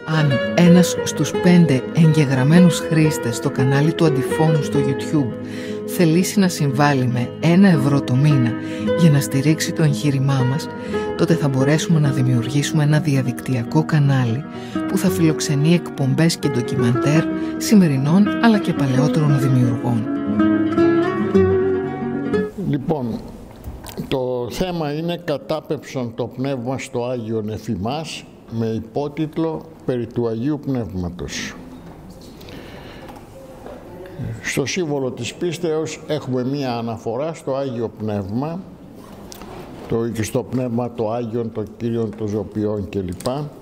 Αν ένας στους 5 εγγεγραμμένους χρήστες στο κανάλι του Αντιφώνου στο YouTube θελήσει να συμβάλλει με 1 € το μήνα για να στηρίξει το εγχείρημά μας, τότε θα μπορέσουμε να δημιουργήσουμε ένα διαδικτυακό κανάλι που θα φιλοξενεί εκπομπές και ντοκιμαντέρ σημερινών αλλά και παλαιότερων δημιουργών. Λοιπόν, το θέμα είναι «Κατάπεψον το πνεύμα στο Άγιον εφημάς» με υπότιτλο «Περί του Αγίου Πνεύματος». Στο σύμβολο της πίστεως έχουμε μία αναφορά στο Άγιο Πνεύμα, στο Πνεύμα το Άγιον, το Κύριον, το Ζωπιόν κλπ.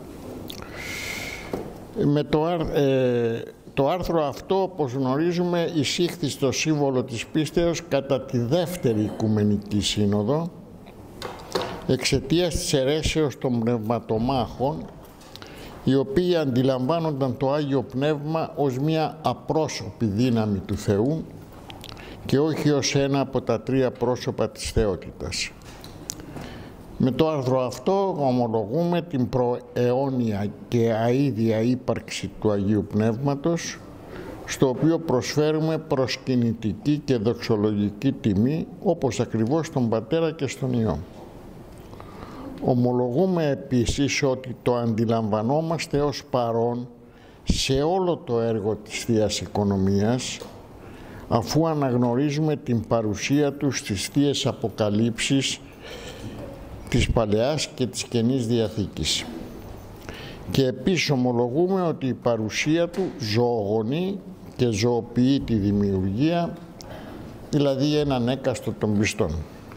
Με το άρθρο αυτό, όπως γνωρίζουμε, εισήχθη στο σύμβολο της πίστεως κατά τη δεύτερη Οικουμενική Σύνοδο εξαιτίας της αιρέσεως των πνευματομάχων, οι οποίοι αντιλαμβάνονταν το Άγιο Πνεύμα ως μια απρόσωπη δύναμη του Θεού και όχι ως ένα από τα 3 πρόσωπα της θεότητας. Με το άρθρο αυτό ομολογούμε την προαιώνια και αΐδια ύπαρξη του Αγίου Πνεύματος, στο οποίο προσφέρουμε προσκυνητική και δοξολογική τιμή, όπως ακριβώς στον Πατέρα και στον Υιό. Ομολογούμε επίσης ότι το αντιλαμβανόμαστε ως παρόν σε όλο το έργο της Θείας Οικονομίας, αφού αναγνωρίζουμε την παρουσία του στις Θείες Αποκαλύψεις της Παλαιάς και της Καινής Διαθήκης. Και επίσης ομολογούμε ότι η παρουσία του ζωογονεί και ζωοποιεί τη δημιουργία, δηλαδή έναν έκαστο των πιστών.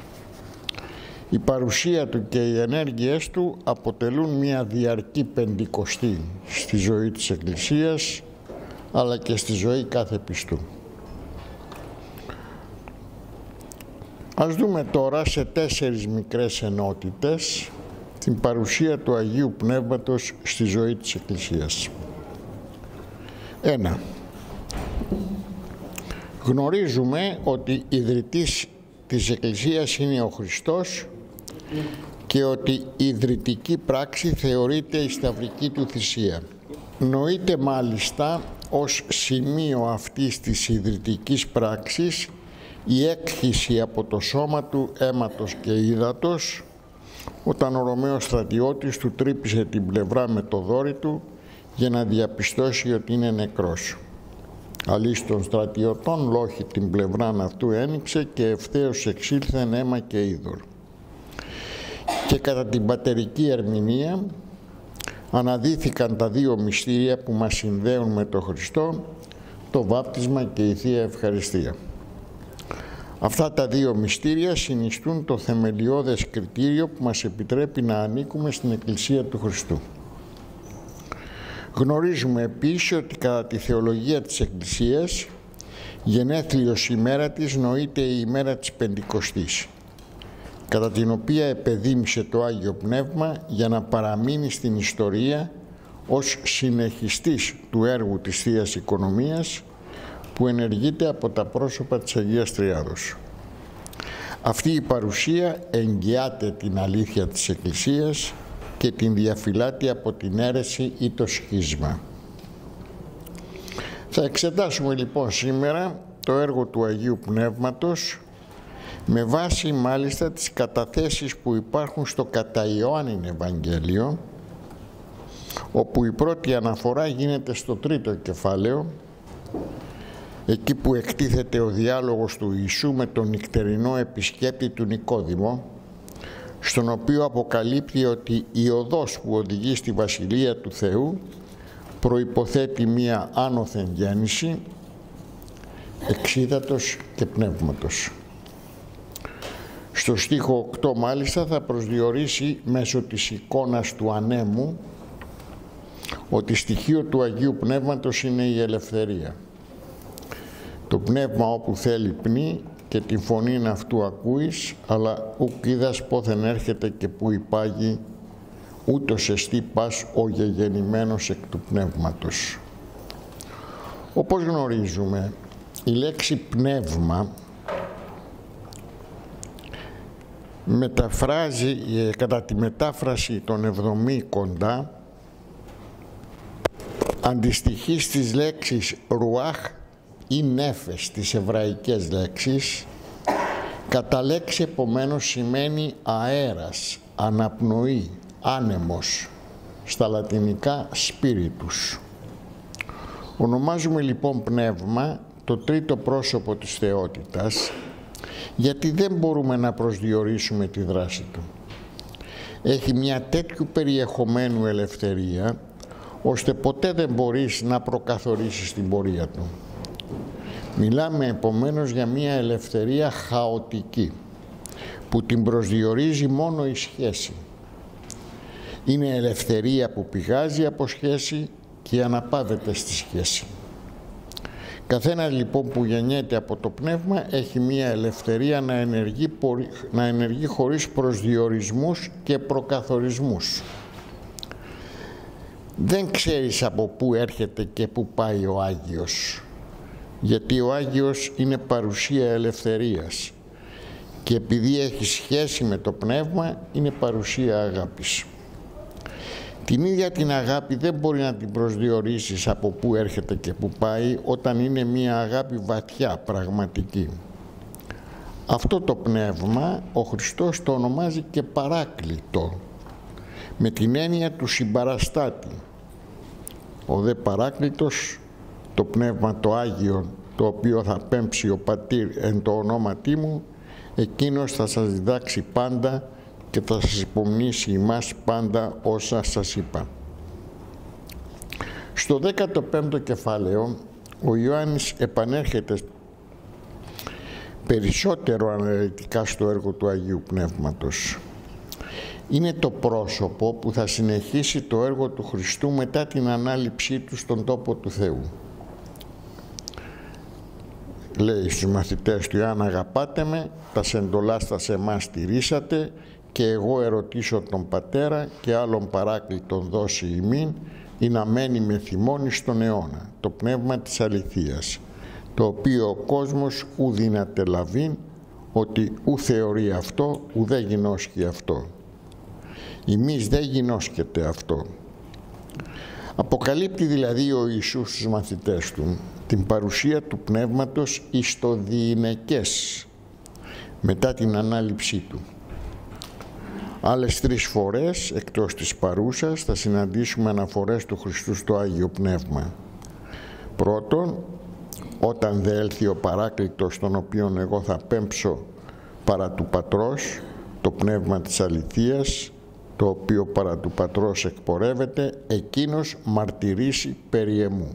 Η παρουσία του και οι ενέργειές του αποτελούν μια διαρκή πεντηκοστή στη ζωή της Εκκλησίας, αλλά και στη ζωή κάθε πιστού. Ας δούμε τώρα σε 4 μικρές ενότητες την παρουσία του Αγίου Πνεύματος στη ζωή της Εκκλησίας. 1. Γνωρίζουμε ότι ιδρυτής της Εκκλησίας είναι ο Χριστός και ότι η ιδρυτική πράξη θεωρείται η σταυρική του θυσία. Νοείται μάλιστα ως σημείο αυτής της ιδρυτικής πράξης η έκχυση από το σώμα του αίματος και ύδατος, όταν ο Ρωμαίος στρατιώτης του τρύπησε την πλευρά με το δόρυ του για να διαπιστώσει ότι είναι νεκρός. Αλής των στρατιωτών λόχη την πλευράν αυτού ένοιξε και ευθέως εξήλθεν αίμα και είδωρ. Και κατά την πατερική ερμηνεία αναδύθηκαν τα 2 μυστήρια που μας συνδέουν με τον Χριστό, το βάπτισμα και η Θεία Ευχαριστία. Αυτά τα 2 μυστήρια συνιστούν το θεμελιώδες κριτήριο που μας επιτρέπει να ανήκουμε στην Εκκλησία του Χριστού. Γνωρίζουμε επίσης ότι κατά τη θεολογία της Εκκλησίας, γενέθλιος ημέρα της νοείται η ημέρα της Πεντηκοστής, κατά την οποία επεδήμησε το Άγιο Πνεύμα για να παραμείνει στην ιστορία ως συνεχιστής του έργου της Θείας Οικονομίας, που ενεργείται από τα πρόσωπα της Αγίας Τριάδος. Αυτή η παρουσία εγγυάται την αλήθεια της Εκκλησίας και την διαφυλάτει από την αίρεση ή το σχίσμα. Θα εξετάσουμε λοιπόν σήμερα το έργο του Αγίου Πνεύματος με βάση μάλιστα τις καταθέσεις που υπάρχουν στο κατά Ιωάννην Ευαγγέλιο, όπου η πρώτη αναφορά γίνεται στο 3ο κεφάλαιο, εκεί που εκτίθεται ο διάλογος του Ιησού με τον νυχτερινό επισκέπτη του Νικόδημο, στον οποίο αποκαλύπτει ότι η οδός που οδηγεί στη Βασιλεία του Θεού προϋποθέτει μία άνωθεν γέννηση, εξίδατος και πνεύματος. Στο στίχο 8 μάλιστα θα προσδιορίσει μέσω της εικόνας του ανέμου ότι στοιχείο του Αγίου Πνεύματος είναι η ελευθερία. Το πνεύμα όπου θέλει πνί και τη φωνήν αυτού ακούεις, αλλά ουκ είδας πόθεν έρχεται και που υπάγει, ούτως εστί πας ο γεγεννημένος εκ του πνεύματος. Όπως γνωρίζουμε, η λέξη πνεύμα μεταφράζει, κατά τη μετάφραση των 70 κοντά, αντιστοιχεί στις λέξεις ρουάχ ή νέφες, τις εβραϊκές λέξεις. Κατά λέξη επομένως σημαίνει αέρας, αναπνοή, άνεμος, στα λατινικά spiritus. Ονομάζουμε λοιπόν πνεύμα το τρίτο πρόσωπο της θεότητας, γιατί δεν μπορούμε να προσδιορίσουμε τη δράση του. Έχει μια τέτοιου περιεχομένου ελευθερία, ώστε ποτέ δεν μπορείς να προκαθορίσεις την πορεία του. Μιλάμε επομένως για μια ελευθερία χαοτική, που την προσδιορίζει μόνο η σχέση. Είναι ελευθερία που πηγάζει από σχέση και αναπαύεται στη σχέση. Καθένας λοιπόν που γεννιέται από το πνεύμα έχει μια ελευθερία να ενεργεί χωρίς προσδιορισμούς και προκαθορισμούς. Δεν ξέρεις από πού έρχεται και πού πάει ο Άγιος, γιατί ο Άγιος είναι παρουσία ελευθερίας και επειδή έχει σχέση με το πνεύμα είναι παρουσία αγάπης. Την ίδια την αγάπη δεν μπορεί να την προσδιορίσεις από πού έρχεται και πού πάει όταν είναι μια αγάπη βαθιά, πραγματική. Αυτό το πνεύμα ο Χριστός το ονομάζει και παράκλητο, με την έννοια του συμπαραστάτη. Ο δε παράκλητος, το πνεύμα το Άγιο, το οποίο θα πέμψει ο Πατήρ εν το ονόματί μου, εκείνος θα σας διδάξει πάντα και θα σας υπομνήσει ημάς πάντα όσα σας είπα. Στο 15ο κεφάλαιο ο Ιωάννης επανέρχεται περισσότερο αναλυτικά στο έργο του Αγίου Πνεύματος. Είναι το πρόσωπο που θα συνεχίσει το έργο του Χριστού μετά την ανάληψή του στον τόπο του Θεού. Λέει στους μαθητές του: «Αν αγαπάτε με, τα εντολάς τα σε εμάς τηρήσατε, και εγώ ερωτήσω τον Πατέρα και άλλον παράκλητον δώσει ημίν, ή να μένει με θυμώνει στον αιώνα, το πνεύμα της αληθείας, το οποίο ο κόσμος ου δύναται λαβήν, ότι ου θεωρεί αυτό, ου δεν γινώσκει αυτό. Εμείς δεν γινώσκεται αυτό». Αποκαλύπτει δηλαδή ο Ιησούς στους μαθητές του την παρουσία του πνεύματος εις το διηνεκές μετά την ανάληψή του. Άλλες 3 φορές εκτός της παρούσας θα συναντήσουμε αναφορές του Χριστού στο Άγιο Πνεύμα. Πρώτον, όταν δε έλθει ο Παράκλητος, τον οποίον εγώ θα πέμψω παρά του Πατρός, το πνεύμα της αληθείας, το οποίο παρά του Πατρός εκπορεύεται, εκείνος μαρτυρήσει περί εμού.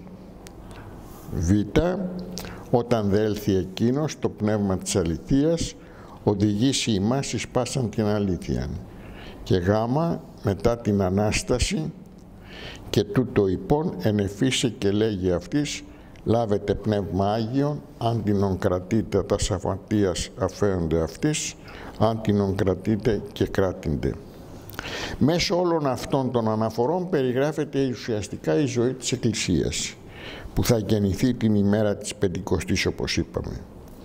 Β. Όταν δε έλθει εκείνος, το πνεύμα της αληθείας, οδηγήσει ημάς εις πάσαν την αλήθεια. Και Γ. μετά την Ανάσταση, και τούτο υπόν ενεφίσε και λέγει αυτής, λάβετε πνεύμα Άγιον, αν την κρατείτε τα σαββατίας αφαίονται αυτής, αν την κρατείτε και κράτηντε. Μέσω όλων αυτών των αναφορών περιγράφεται ουσιαστικά η ζωή της Εκκλησίας, που θα γεννηθεί την ημέρα της Πεντηκοστής, όπως είπαμε.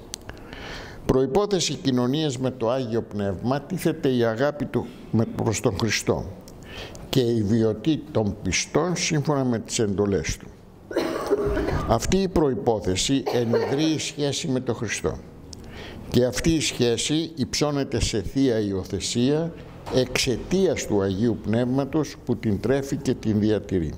Προϋπόθεση κοινωνίας με το Άγιο Πνεύμα τίθεται η αγάπη του προς τον Χριστό και η βιωτή των πιστών σύμφωνα με τις εντολές του. Αυτή η προϋπόθεση ενιδρύει σχέση με τον Χριστό και αυτή η σχέση υψώνεται σε θεία υιοθεσία εξαιτίας του Αγίου Πνεύματος που την τρέφει και την διατηρεί.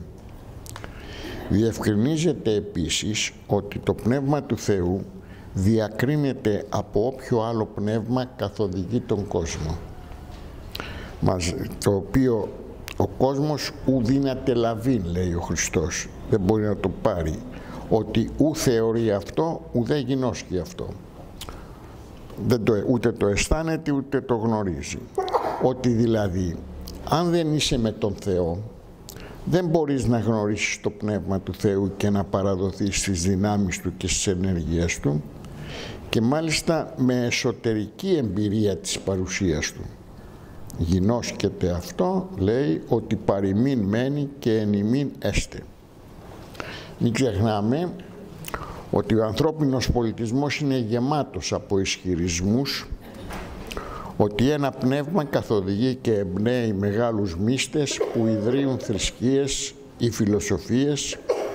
Διευκρινίζεται επίσης ότι το Πνεύμα του Θεού διακρίνεται από όποιο άλλο πνεύμα καθοδηγεί τον κόσμο, το οποίο ο κόσμος ου δύναται λαβήν, λέει ο Χριστός, δεν μπορεί να το πάρει, ότι ου θεωρεί αυτό, ου δεν γινώσκει αυτό, ούτε το αισθάνεται ούτε το γνωρίζει. Ότι δηλαδή αν δεν είσαι με τον Θεό δεν μπορείς να γνωρίσεις το Πνεύμα του Θεού και να παραδοθείς στις δυνάμεις του και στις ενέργειές του, και μάλιστα με εσωτερική εμπειρία της παρουσίας του. Γινώσκεται αυτό, λέει, ότι παροιμήν μένει και εν ημίν έστε. Μην ξεχνάμε ότι ο ανθρώπινος πολιτισμός είναι γεμάτος από ισχυρισμούς ότι ένα πνεύμα καθοδηγεί και εμπνέει μεγάλους μύστες που ιδρύουν θρησκείες ή φιλοσοφίες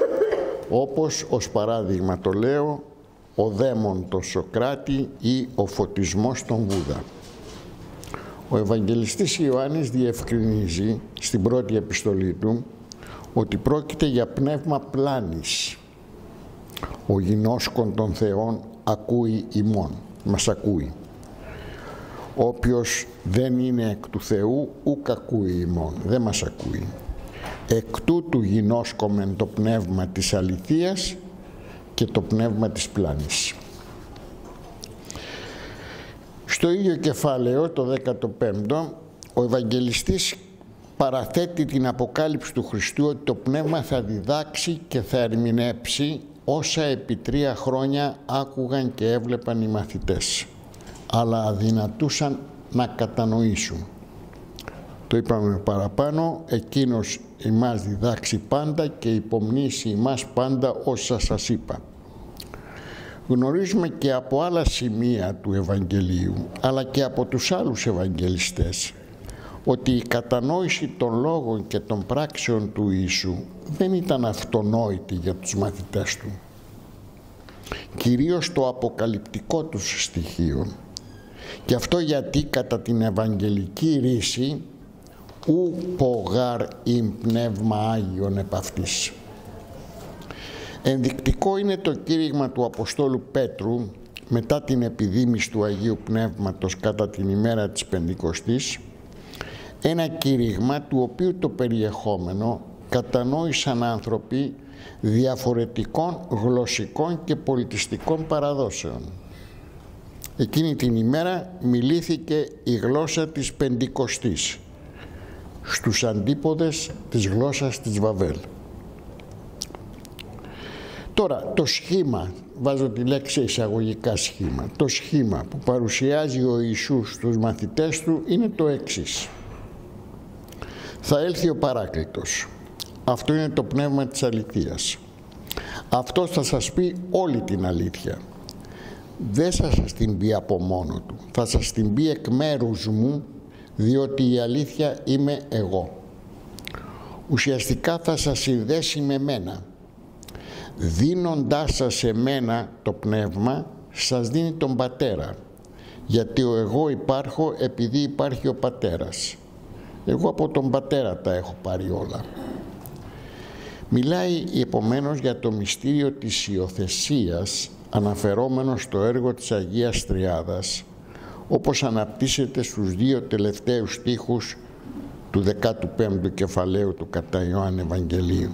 όπως ως παράδειγμα το λέω ο δαίμον τον Σοκράτη ή ο φωτισμός τον Βούδα. Ο Ευαγγελιστής Ιωάννης διευκρινίζει στην πρώτη επιστολή του ότι πρόκειται για πνεύμα πλάνης. Ο γινώσκον των Θεών ακούει ημών, μας ακούει. Όποιος δεν είναι εκ του Θεού ουκ ακούει ημών, δεν μας ακούει. Εκ τούτου γινώσκομεν το πνεύμα της αληθείας και το πνεύμα της πλάνης. Στο ίδιο κεφάλαιο, το 15ο, ο Ευαγγελιστής παραθέτει την αποκάλυψη του Χριστού ότι το πνεύμα θα διδάξει και θα ερμηνεύσει όσα επί 3 χρόνια άκουγαν και έβλεπαν οι μαθητές, αλλά αδυνατούσαν να κατανοήσουν. Το είπαμε παραπάνω, εκείνος ημάς διδάξει πάντα και υπομνήσει ημάς πάντα όσα σας είπα. Γνωρίζουμε και από άλλα σημεία του Ευαγγελίου, αλλά και από τους άλλους Ευαγγελιστές, ότι η κατανόηση των λόγων και των πράξεων του Ιησού δεν ήταν αυτονόητη για τους μαθητές του. Κυρίως το αποκαλυπτικό τους στοιχείο. Και αυτό γιατί κατά την Ευαγγελική ρίση ου πογάρ ειν πνεύμα Άγιον επ' αυτής. Ενδεικτικό είναι το κήρυγμα του Αποστόλου Πέτρου μετά την επιδήμηση του Αγίου Πνεύματος κατά την ημέρα της Πεντηκοστής, ένα κήρυγμα του οποίου το περιεχόμενο κατανόησαν άνθρωποι διαφορετικών γλωσσικών και πολιτιστικών παραδόσεων. Εκείνη την ημέρα μιλήθηκε η γλώσσα της Πεντηκοστής στους αντίποδες της γλώσσας της Βαβέλ. Τώρα, το σχήμα, βάζω τη λέξη εισαγωγικά σχήμα, το σχήμα που παρουσιάζει ο Ιησούς στους μαθητές του είναι το εξής. Θα έλθει ο Παράκλητος. Αυτό είναι το πνεύμα της αληθείας. Αυτός θα σας πει όλη την αλήθεια. Δεν θα σας την πει από μόνο του. Θα σας την πει εκ μέρους μου, διότι η αλήθεια είμαι εγώ. Ουσιαστικά θα σας συνδέσει με μένα. Δίνοντάς σας σε μένα το πνεύμα, σας δίνει τον Πατέρα. Γιατί ο εγώ υπάρχω επειδή υπάρχει ο Πατέρας. Εγώ από τον Πατέρα τα έχω πάρει όλα. Μιλάει επομένως για το μυστήριο της υιοθεσίας, αναφερόμενο στο έργο της Αγίας Τριάδας, όπως αναπτύσσεται στους 2 τελευταίους στίχους του 15ου κεφαλαίου του κατά Ιωάννη Ευαγγελίου.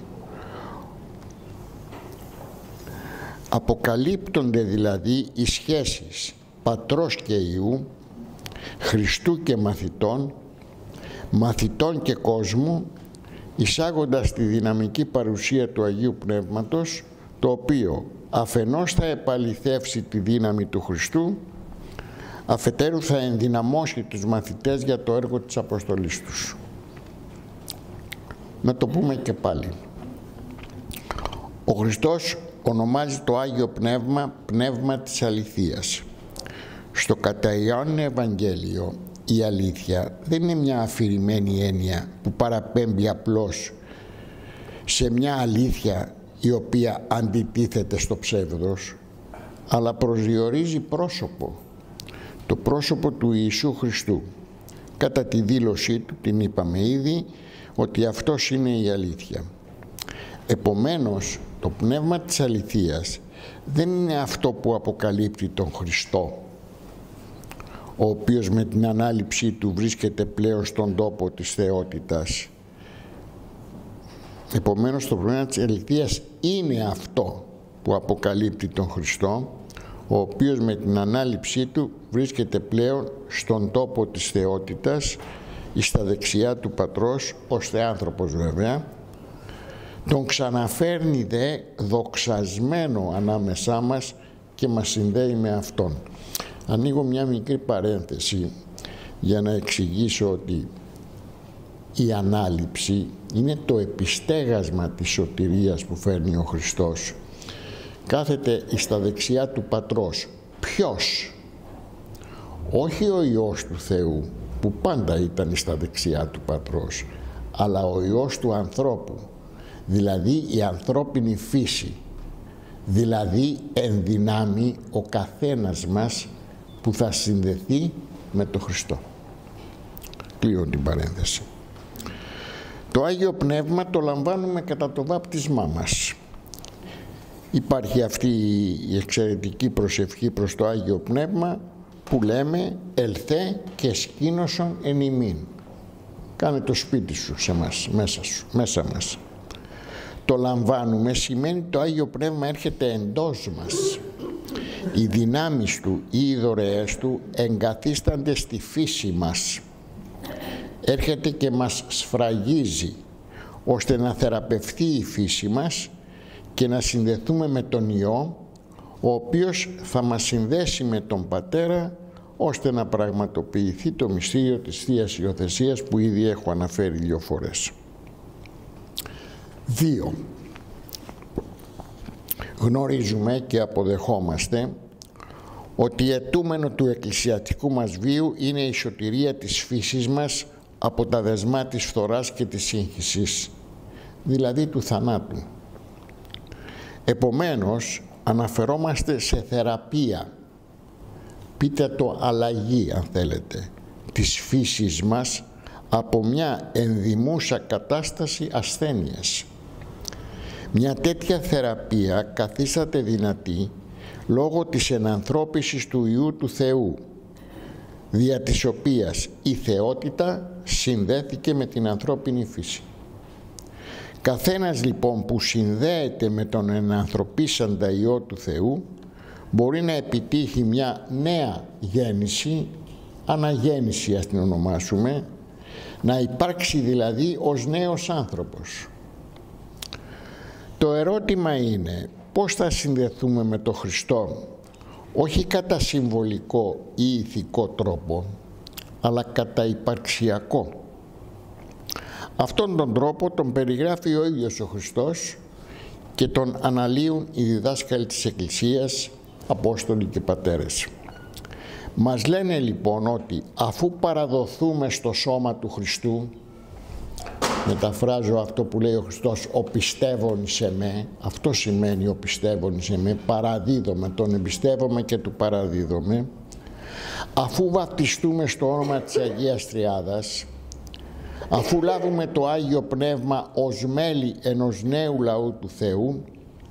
Αποκαλύπτονται δηλαδή οι σχέσεις Πατρός και Υιού, Χριστού και μαθητών, μαθητών και κόσμου, εισάγοντας τη δυναμική παρουσία του Αγίου Πνεύματος, το οποίο αφενός θα επαληθεύσει τη δύναμη του Χριστού, αφετέρου θα ενδυναμώσει τους μαθητές για το έργο της αποστολής τους. Να το πούμε και πάλι. Ο Χριστός ονομάζει το Άγιο Πνεύμα πνεύμα της αληθείας. Στο κατά Ιωάννη Ευαγγέλιο η αλήθεια δεν είναι μια αφηρημένη έννοια που παραπέμπει απλώς σε μια αλήθεια η οποία αντιτίθεται στο ψεύδος, αλλά προσδιορίζει πρόσωπο, το πρόσωπο του Ιησού Χριστού. Κατά τη δήλωσή του, την είπαμε ήδη, ότι αυτός είναι η αλήθεια. Επομένως, το πνεύμα της αληθείας δεν είναι αυτό που αποκαλύπτει τον Χριστό, ο οποίος με την ανάληψή του βρίσκεται πλέον στον τόπο της θεότητας. Επομένως, το πνεύμα της αληθείας είναι αυτό που αποκαλύπτει τον Χριστό, ο οποίος με την ανάληψή του βρίσκεται πλέον στον τόπο της θεότητας, στα δεξιά του Πατρός, ως θεάνθρωπος βέβαια, τον ξαναφέρνει δε δοξασμένο ανάμεσά μας και μας συνδέει με Αυτόν. Ανοίγω μια μικρή παρένθεση για να εξηγήσω ότι η ανάληψη είναι το επιστέγασμα της σωτηρίας που φέρνει ο Χριστός. Κάθεται στα δεξιά του Πατρός. Ποιος? Όχι ο Υιός του Θεού που πάντα ήταν στα δεξιά του Πατρός, αλλά ο Υιός του ανθρώπου, δηλαδή η ανθρώπινη φύση, δηλαδή εν δυνάμει ο καθένας μας που θα συνδεθεί με τον Χριστό. Κλείνω την παρένθεση. Το Άγιο Πνεύμα το λαμβάνουμε κατά το βάπτισμά μας. Υπάρχει αυτή η εξαιρετική προσευχή προς το Άγιο Πνεύμα που λέμε «Ελθέ και σκήνωσον εν ημίν». Κάνε το σπίτι σου σε μας, μέσα μας. Το λαμβάνουμε σημαίνει το Άγιο Πνεύμα έρχεται εντός μας. Οι δυνάμεις του ή οι δωρεές του εγκαθίστανται στη φύση μας. Έρχεται και μας σφραγίζει ώστε να θεραπευθεί η φύση μας και να συνδεθούμε με τον Υιό, ο οποίος θα μας συνδέσει με τον Πατέρα ώστε να πραγματοποιηθεί το μυστήριο της Θείας Υιοθεσίας που ήδη έχω αναφέρει 2 φορές. 2. Γνωρίζουμε και αποδεχόμαστε ότι αιτούμενο του εκκλησιαστικού μας βίου είναι η σωτηρία της φύσης μας από τα δεσμά της φθοράς και της σύγχυσης, δηλαδή του θανάτου. Επομένως, αναφερόμαστε σε θεραπεία, πείτε το αλλαγή αν θέλετε, της φύσης μας από μια ενδημούσα κατάσταση ασθένειας. Μια τέτοια θεραπεία καθίσταται δυνατή λόγω της ενανθρώπισης του Υιού του Θεού, δια της οποίας η θεότητα συνδέθηκε με την ανθρώπινη φύση. Καθένας λοιπόν που συνδέεται με τον ενανθρωπίσαντα Υιό του Θεού μπορεί να επιτύχει μια νέα γέννηση, αναγέννηση ας την ονομάσουμε, να υπάρξει δηλαδή ως νέος άνθρωπος. Το ερώτημα είναι πώς θα συνδεθούμε με τον Χριστό, όχι κατά συμβολικό ή ηθικό τρόπο, αλλά κατά υπαρξιακό. Αυτόν τον τρόπο τον περιγράφει ο ίδιος ο Χριστός και τον αναλύουν οι διδάσκαλοι της Εκκλησίας, Απόστολοι και Πατέρες. Μας λένε λοιπόν ότι αφού παραδοθούμε στο σώμα του Χριστού, μεταφράζω αυτό που λέει ο Χριστός, ο πιστεύων σε με, αυτό σημαίνει ο πιστεύων σε με, παραδίδομαι, τον εμπιστεύομαι και του παραδίδομαι, αφού βαπτιστούμε στο όνομα της Αγίας Τριάδας, αφού λάβουμε το Άγιο Πνεύμα ως μέλη ενός νέου λαού του Θεού,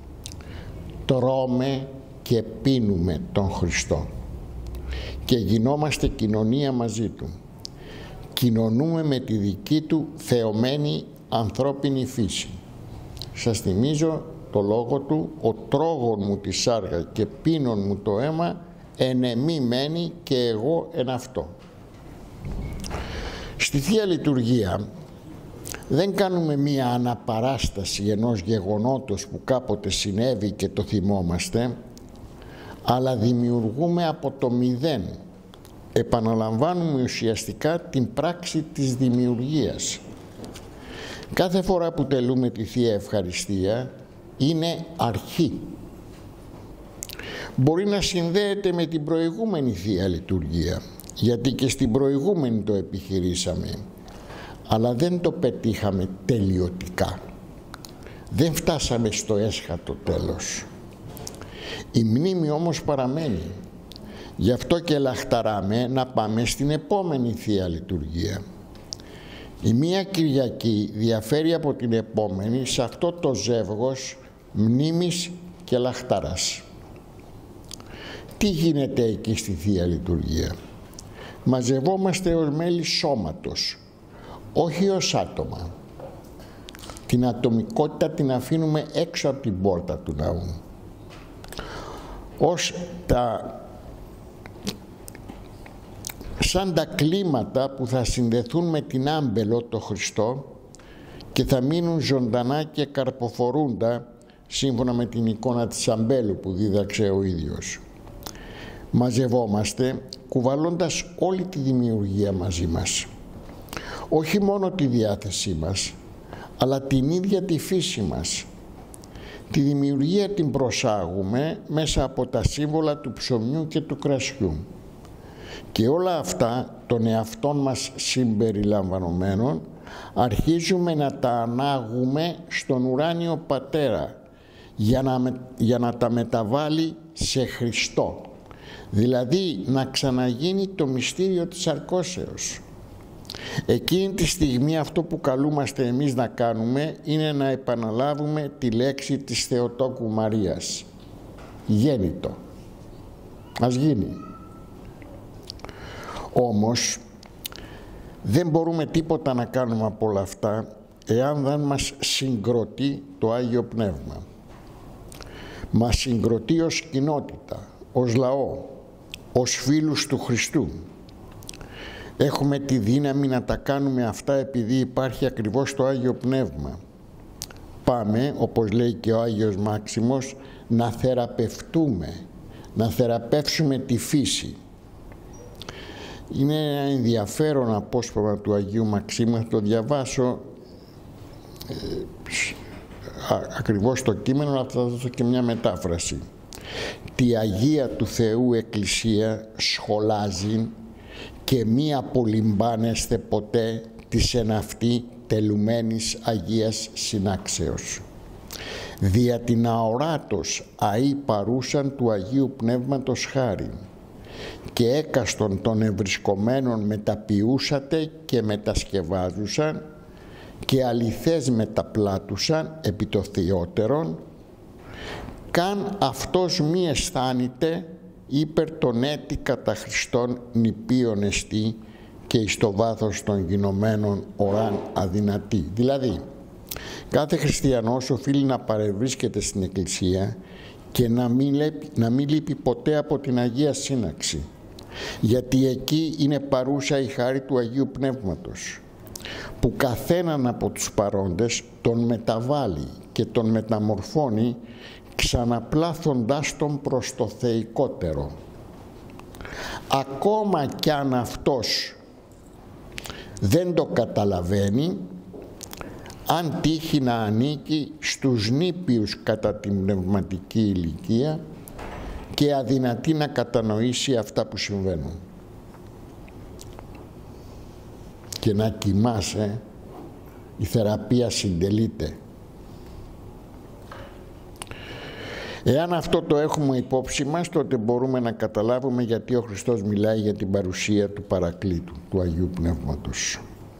τρώμε και πίνουμε τον Χριστό και γινόμαστε κοινωνία μαζί Του. Κοινωνούμε με τη δική Του θεωμένη ανθρώπινη φύση. Σας θυμίζω το λόγο Του, ο τρώγων μου τη σάργα και πίνων μου το αίμα, εν εμή μένει και εγώ εν αυτό. Στη Θεία Λειτουργία δεν κάνουμε μία αναπαράσταση ενός γεγονότος που κάποτε συνέβη και το θυμόμαστε, αλλά δημιουργούμε από το μηδέν. Επαναλαμβάνουμε ουσιαστικά την πράξη της δημιουργίας. Κάθε φορά που τελούμε τη Θεία Ευχαριστία είναι αρχή. Μπορεί να συνδέεται με την προηγούμενη Θεία Λειτουργία, γιατί και στην προηγούμενη το επιχειρήσαμε, αλλά δεν το πετύχαμε τελειωτικά. Δεν φτάσαμε στο έσχατο τέλος. Η μνήμη όμως παραμένει. Γι' αυτό και λαχταράμε να πάμε στην επόμενη Θεία Λειτουργία. Η μία Κυριακή διαφέρει από την επόμενη σε αυτό το ζεύγος μνήμης και λαχταράς. Τι γίνεται εκεί στη Θεία Λειτουργία? Μαζευόμαστε ως μέλη σώματος, όχι ως άτομα. Την ατομικότητα την αφήνουμε έξω από την πόρτα του ναού. Σαν τα κλίματα που θα συνδεθούν με την άμπελο, το Χριστό, και θα μείνουν ζωντανά και καρποφορούντα σύμφωνα με την εικόνα της αμπέλου που δίδαξε ο ίδιος. Μαζευόμαστε κουβαλώντας όλη τη δημιουργία μαζί μας. Όχι μόνο τη διάθεσή μας, αλλά την ίδια τη φύση μας. Τη δημιουργία την προσάγουμε μέσα από τα σύμβολα του ψωμιού και του κρασιού. Και όλα αυτά, των εαυτών μας συμπεριλαμβανομένων, αρχίζουμε να τα ανάγουμε στον ουράνιο Πατέρα για να τα μεταβάλει σε Χριστό. Δηλαδή να ξαναγίνει το μυστήριο της αρκώσεως. Εκείνη τη στιγμή αυτό που καλούμαστε εμείς να κάνουμε είναι να επαναλάβουμε τη λέξη της Θεοτόκου Μαρίας. Γέννητο. Ας γίνει. Όμως δεν μπορούμε τίποτα να κάνουμε από όλα αυτά εάν δεν μας συγκροτεί το Άγιο Πνεύμα. Μας συγκροτεί ως κοινότητα, ως λαό, ως φίλους του Χριστού. Έχουμε τη δύναμη να τα κάνουμε αυτά επειδή υπάρχει ακριβώς το Άγιο Πνεύμα. Πάμε, όπως λέει και ο Άγιος Μάξιμος, να θεραπευτούμε, να θεραπεύσουμε τη φύση. Είναι ένα ενδιαφέρον απόσπασμα του Αγίου Μαξίμου, θα το διαβάσω ακριβώς το κείμενο, αλλά θα δώσω και μια μετάφραση. «Τη Αγία του Θεού Εκκλησία σχολάζει και μη απολυμπάνεστε ποτέ της εν αυτή τελουμένης Αγίας Συνάξεως. Δια την αοράτος αή παρούσαν του Αγίου Πνεύματος χάριν και έκαστον των ευρισκομένων μεταποιούσατε και μετασκευάζουσαν και αληθές μεταπλάτουσαν επί το θεότερον, καν αυτός μη αισθάνεται υπερ τον έτη κατά Χριστόν νηπίον εστί και εις το βάθος των γινωμένων οράν αδυνατή». Δηλαδή, κάθε χριστιανός οφείλει να παρευρίσκεται στην Εκκλησία και να μην λείπει ποτέ από την Αγία Σύναξη, γιατί εκεί είναι παρούσα η χάρη του Αγίου Πνεύματος, που καθέναν από τους παρόντες τον μεταβάλλει και τον μεταμορφώνει, ξαναπλάθοντάς τον προς το θεϊκότερο. Ακόμα κι αν αυτός δεν το καταλαβαίνει, αν τύχει να ανήκει στους νήπιους κατά την πνευματική ηλικία και αδυνατεί να κατανοήσει αυτά που συμβαίνουν. Και να κοιμάσαι, η θεραπεία συντελείται. Εάν αυτό το έχουμε υπόψη μας, τότε μπορούμε να καταλάβουμε γιατί ο Χριστός μιλάει για την παρουσία του Παρακλήτου, του Αγίου Πνεύματος.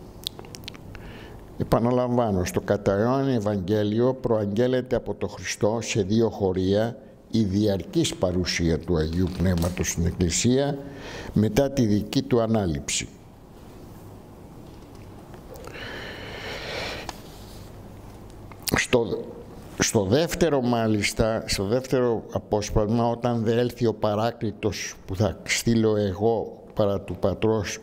Επαναλαμβάνω, στο κατά Ιωάννη Ευαγγέλιο προαγγέλλεται από το Χριστό σε 2 χωρία η διαρκής παρουσία του Αγίου Πνεύματος στην Εκκλησία μετά τη δική του ανάληψη. Στο δεύτερο μάλιστα, στο δεύτερο απόσπασμα, όταν δεν έλθει ο Παράκλητος που θα στείλω εγώ παρά του Πατρός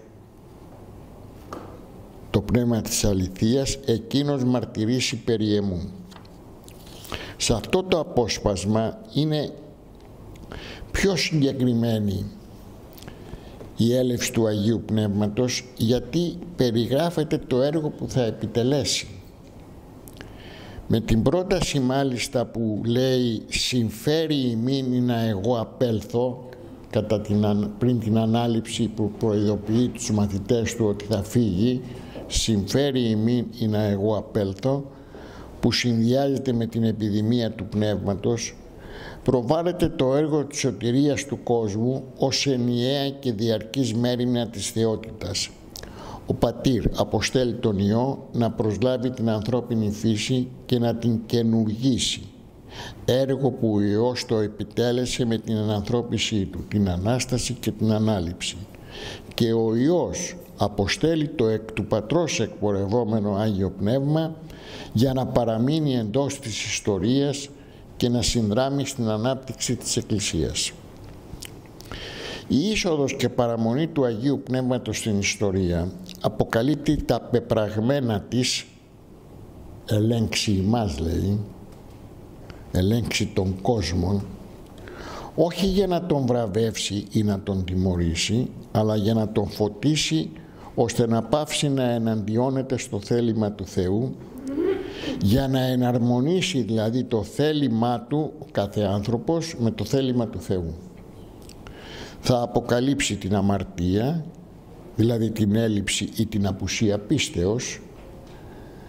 το πνεύμα της αληθείας, εκείνος μαρτυρήσει περί εμού. Σε αυτό το απόσπασμα είναι πιο συγκεκριμένη η έλευση του Αγίου Πνεύματος, γιατί περιγράφεται το έργο που θα επιτελέσει. Με την πρόταση μάλιστα που λέει «συμφέρει ημίν να εγώ απέλθω», πριν την ανάληψη που προειδοποιεί τους μαθητές του ότι θα φύγει, «συμφέρει ημίν να εγώ απέλθω», που συνδυάζεται με την επιδημία του Πνεύματος, προβάλλεται το έργο της σωτηρίας του κόσμου ως ενιαία και διαρκής μέριμνα της θεότητας. Ο Πατήρ αποστέλει τον Υιό να προσλάβει την ανθρώπινη φύση και να την καινουργήσει, έργο που ο Υιός το επιτέλεσε με την ανανθρώπισή του, την Ανάσταση και την Ανάληψη. Και ο Υιός αποστέλει το εκ του Πατρός εκπορευόμενο Άγιο Πνεύμα για να παραμείνει εντός της ιστορίας και να συνδράμει στην ανάπτυξη της Εκκλησίας. Η είσοδος και παραμονή του Αγίου Πνεύματος στην ιστορία αποκαλύπτει τα πεπραγμένα της, ελέγξει ημάς λέει, ελέγξει τον κόσμο, όχι για να τον βραβεύσει ή να τον τιμωρήσει, αλλά για να τον φωτίσει ώστε να πάυσει να εναντιώνεται στο θέλημα του Θεού, για να εναρμονίσει δηλαδή το θέλημά του ο κάθε άνθρωπος με το θέλημα του Θεού. Θα αποκαλύψει την αμαρτία, δηλαδή την έλλειψη ή την απουσία πίστεως,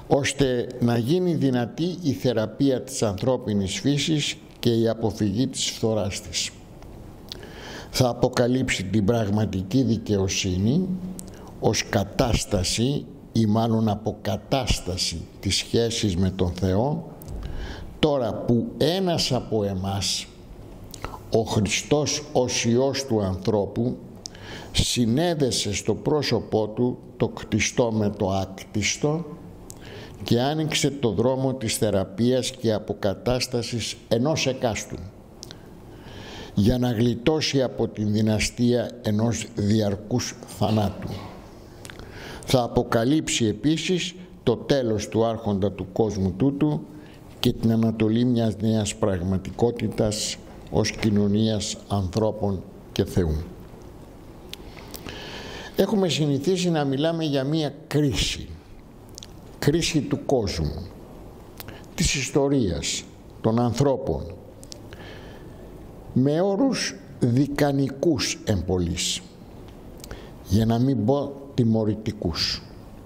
ώστε να γίνει δυνατή η θεραπεία της ανθρώπινης φύσης και η αποφυγή της φθοράς της. Θα αποκαλύψει την πραγματική δικαιοσύνη ως κατάσταση ή μάλλον αποκατάσταση της σχέσης με τον Θεό, τώρα που ένας από εμάς, ο Χριστός ως Υιός του ανθρώπου, συνέδεσε στο πρόσωπό του το κτιστό με το άκτιστο και άνοιξε το δρόμο της θεραπείας και αποκατάστασης ενός εκάστου, για να γλιτώσει από την δυναστεία ενός διαρκούς θανάτου. Θα αποκαλύψει επίσης το τέλος του άρχοντα του κόσμου τούτου και την ανατολή μιας νέας πραγματικότητας ως κοινωνίας ανθρώπων και Θεού. Έχουμε συνηθίσει να μιλάμε για μία κρίση του κόσμου, της ιστορίας, των ανθρώπων, με όρους δικανικούς εμπολής, για να μην πω τιμωρητικούς.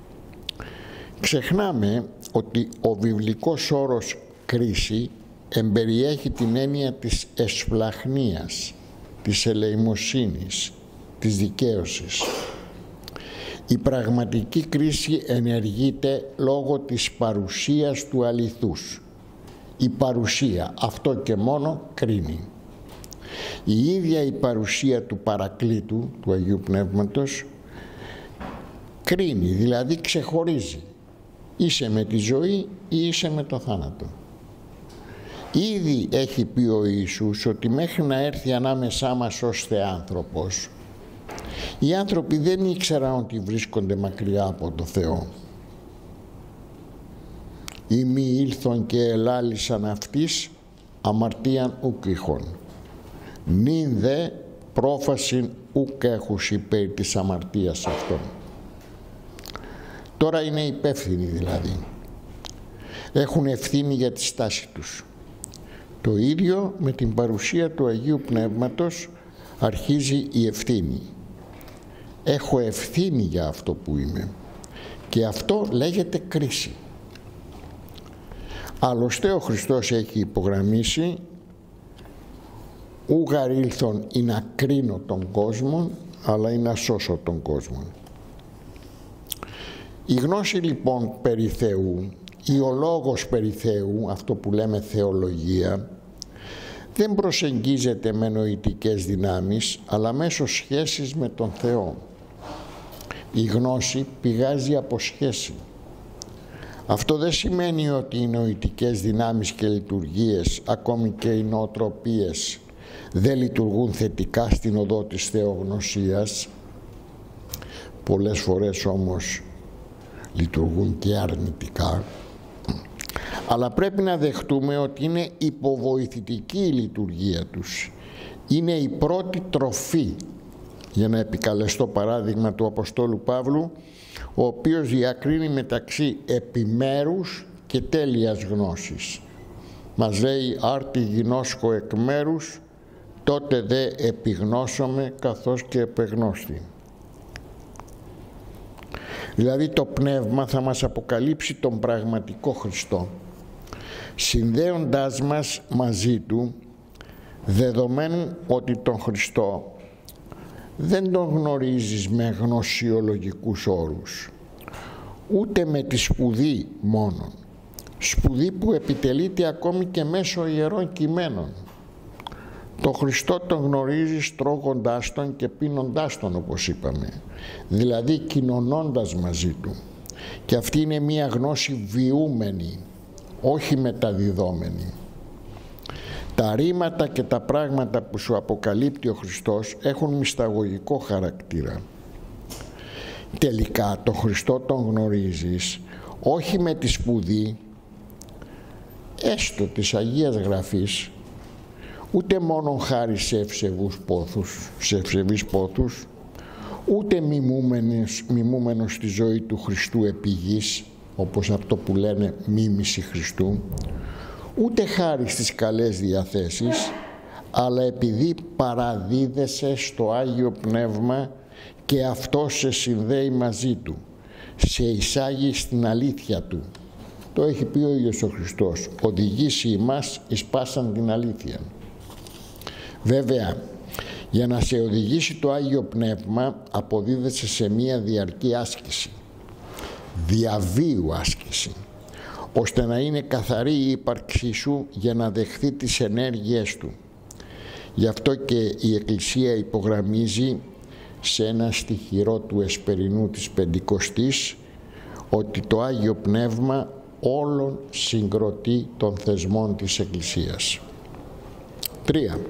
Ξεχνάμε ότι ο βιβλικός όρος κρίση εμπεριέχει την έννοια της εσπλαχνίας, της ελεημοσύνης, της δικαίωσης. Η πραγματική κρίση ενεργείται λόγω της παρουσίας του αληθούς. Η παρουσία, αυτό και μόνο, κρίνει. Η ίδια η παρουσία του Παρακλήτου, του Αγίου Πνεύματος, κρίνει, δηλαδή ξεχωρίζει. Είσαι με τη ζωή ή είσαι με το θάνατο. Ήδη έχει πει ο Ιησούς ότι μέχρι να έρθει ανάμεσά μας ως Θεάνθρωπος, οι άνθρωποι δεν ήξεραν ότι βρίσκονται μακριά από το Θεό. «Ή μη ήλθον και ελάλησαν αυτής, αμαρτίαν ουκ είχον. Νυν δε πρόφασιν ουκ έχουσι περί της αμαρτίας αυτών». Τώρα είναι υπεύθυνοι δηλαδή. Έχουν ευθύνη για τη στάση τους. Το ίδιο με την παρουσία του Αγίου Πνεύματος αρχίζει η ευθύνη. Έχω ευθύνη για αυτό που είμαι και αυτό λέγεται κρίση. Άλλωστε ο Χριστός έχει υπογραμμίσει «Ου γαρήλθον ή να κρίνω τον κόσμο, αλλά ή να σώσω τον κόσμο». Η γνώση λοιπόν περί Θεού ή ο λόγος περί Θεού, αυτό που λέμε θεολογία, δεν προσεγγίζεται με νοητικές δυνάμεις, αλλά μέσω σχέσης με τον Θεό. Η γνώση πηγάζει από σχέση. Αυτό δεν σημαίνει ότι οι νοητικές δυνάμεις και λειτουργίες, ακόμη και οι νοοτροπίες, δεν λειτουργούν θετικά στην οδό της θεογνωσίας. Πολλές φορές όμως λειτουργούν και αρνητικά. Αλλά πρέπει να δεχτούμε ότι είναι υποβοηθητική η λειτουργία τους. Είναι η πρώτη τροφή, για να επικαλεστώ παράδειγμα του Αποστόλου Παύλου, ο οποίος διακρίνει μεταξύ επιμέρους και τέλειας γνώσης. Μας λέει «Άρτη γινώσκω εκ μέρους, τότε δε επιγνώσομαι καθώς και επεγνώστη». Δηλαδή το Πνεύμα θα μας αποκαλύψει τον πραγματικό Χριστό, συνδέοντάς μας μαζί Του, δεδομένου ότι τον Χριστό δεν τον γνωρίζεις με γνωσιολογικούς όρους, ούτε με τη σπουδή μόνον, σπουδή που επιτελείται ακόμη και μέσω ιερών κειμένων. Τον Χριστό τον γνωρίζεις τρώγοντάς τον και πίνοντάς τον, όπως είπαμε, δηλαδή κοινωνώντας μαζί Του. Και αυτή είναι μία γνώση βιούμενη, όχι μεταδιδόμενη. Τα ρήματα και τα πράγματα που σου αποκαλύπτει ο Χριστός έχουν μυσταγωγικό χαρακτήρα. Τελικά τον Χριστό τον γνωρίζεις όχι με τη σπουδή, έστω της Αγίας Γραφής, ούτε μόνο χάρη σε ευσεβείς πόθους, ούτε μιμούμενος στη ζωή του Χριστού επί γης, όπως αυτό που λένε μίμηση Χριστού, ούτε χάρη στις καλές διαθέσεις, αλλά επειδή παραδίδεσαι στο Άγιο Πνεύμα και αυτό σε συνδέει μαζί Του, σε εισάγει στην αλήθεια Του, Αυτό έχει πει ο ίδιος ο Χριστός. Οδηγήσει εμάς εις πάσαν την αλήθεια. Βέβαια, για να σε οδηγήσει το Άγιο Πνεύμα αποδίδεσαι σε μία διαρκή άσκηση, διαβίου άσκηση, ώστε να είναι καθαρή η ύπαρξή σου για να δεχθεί τις ενέργειές του. Γι' αυτό και η Εκκλησία υπογραμμίζει σε ένα στιχηρό του Εσπερινού της Πεντηκοστής ότι το Άγιο Πνεύμα όλων συγκροτεί των θεσμών της Εκκλησίας. 3.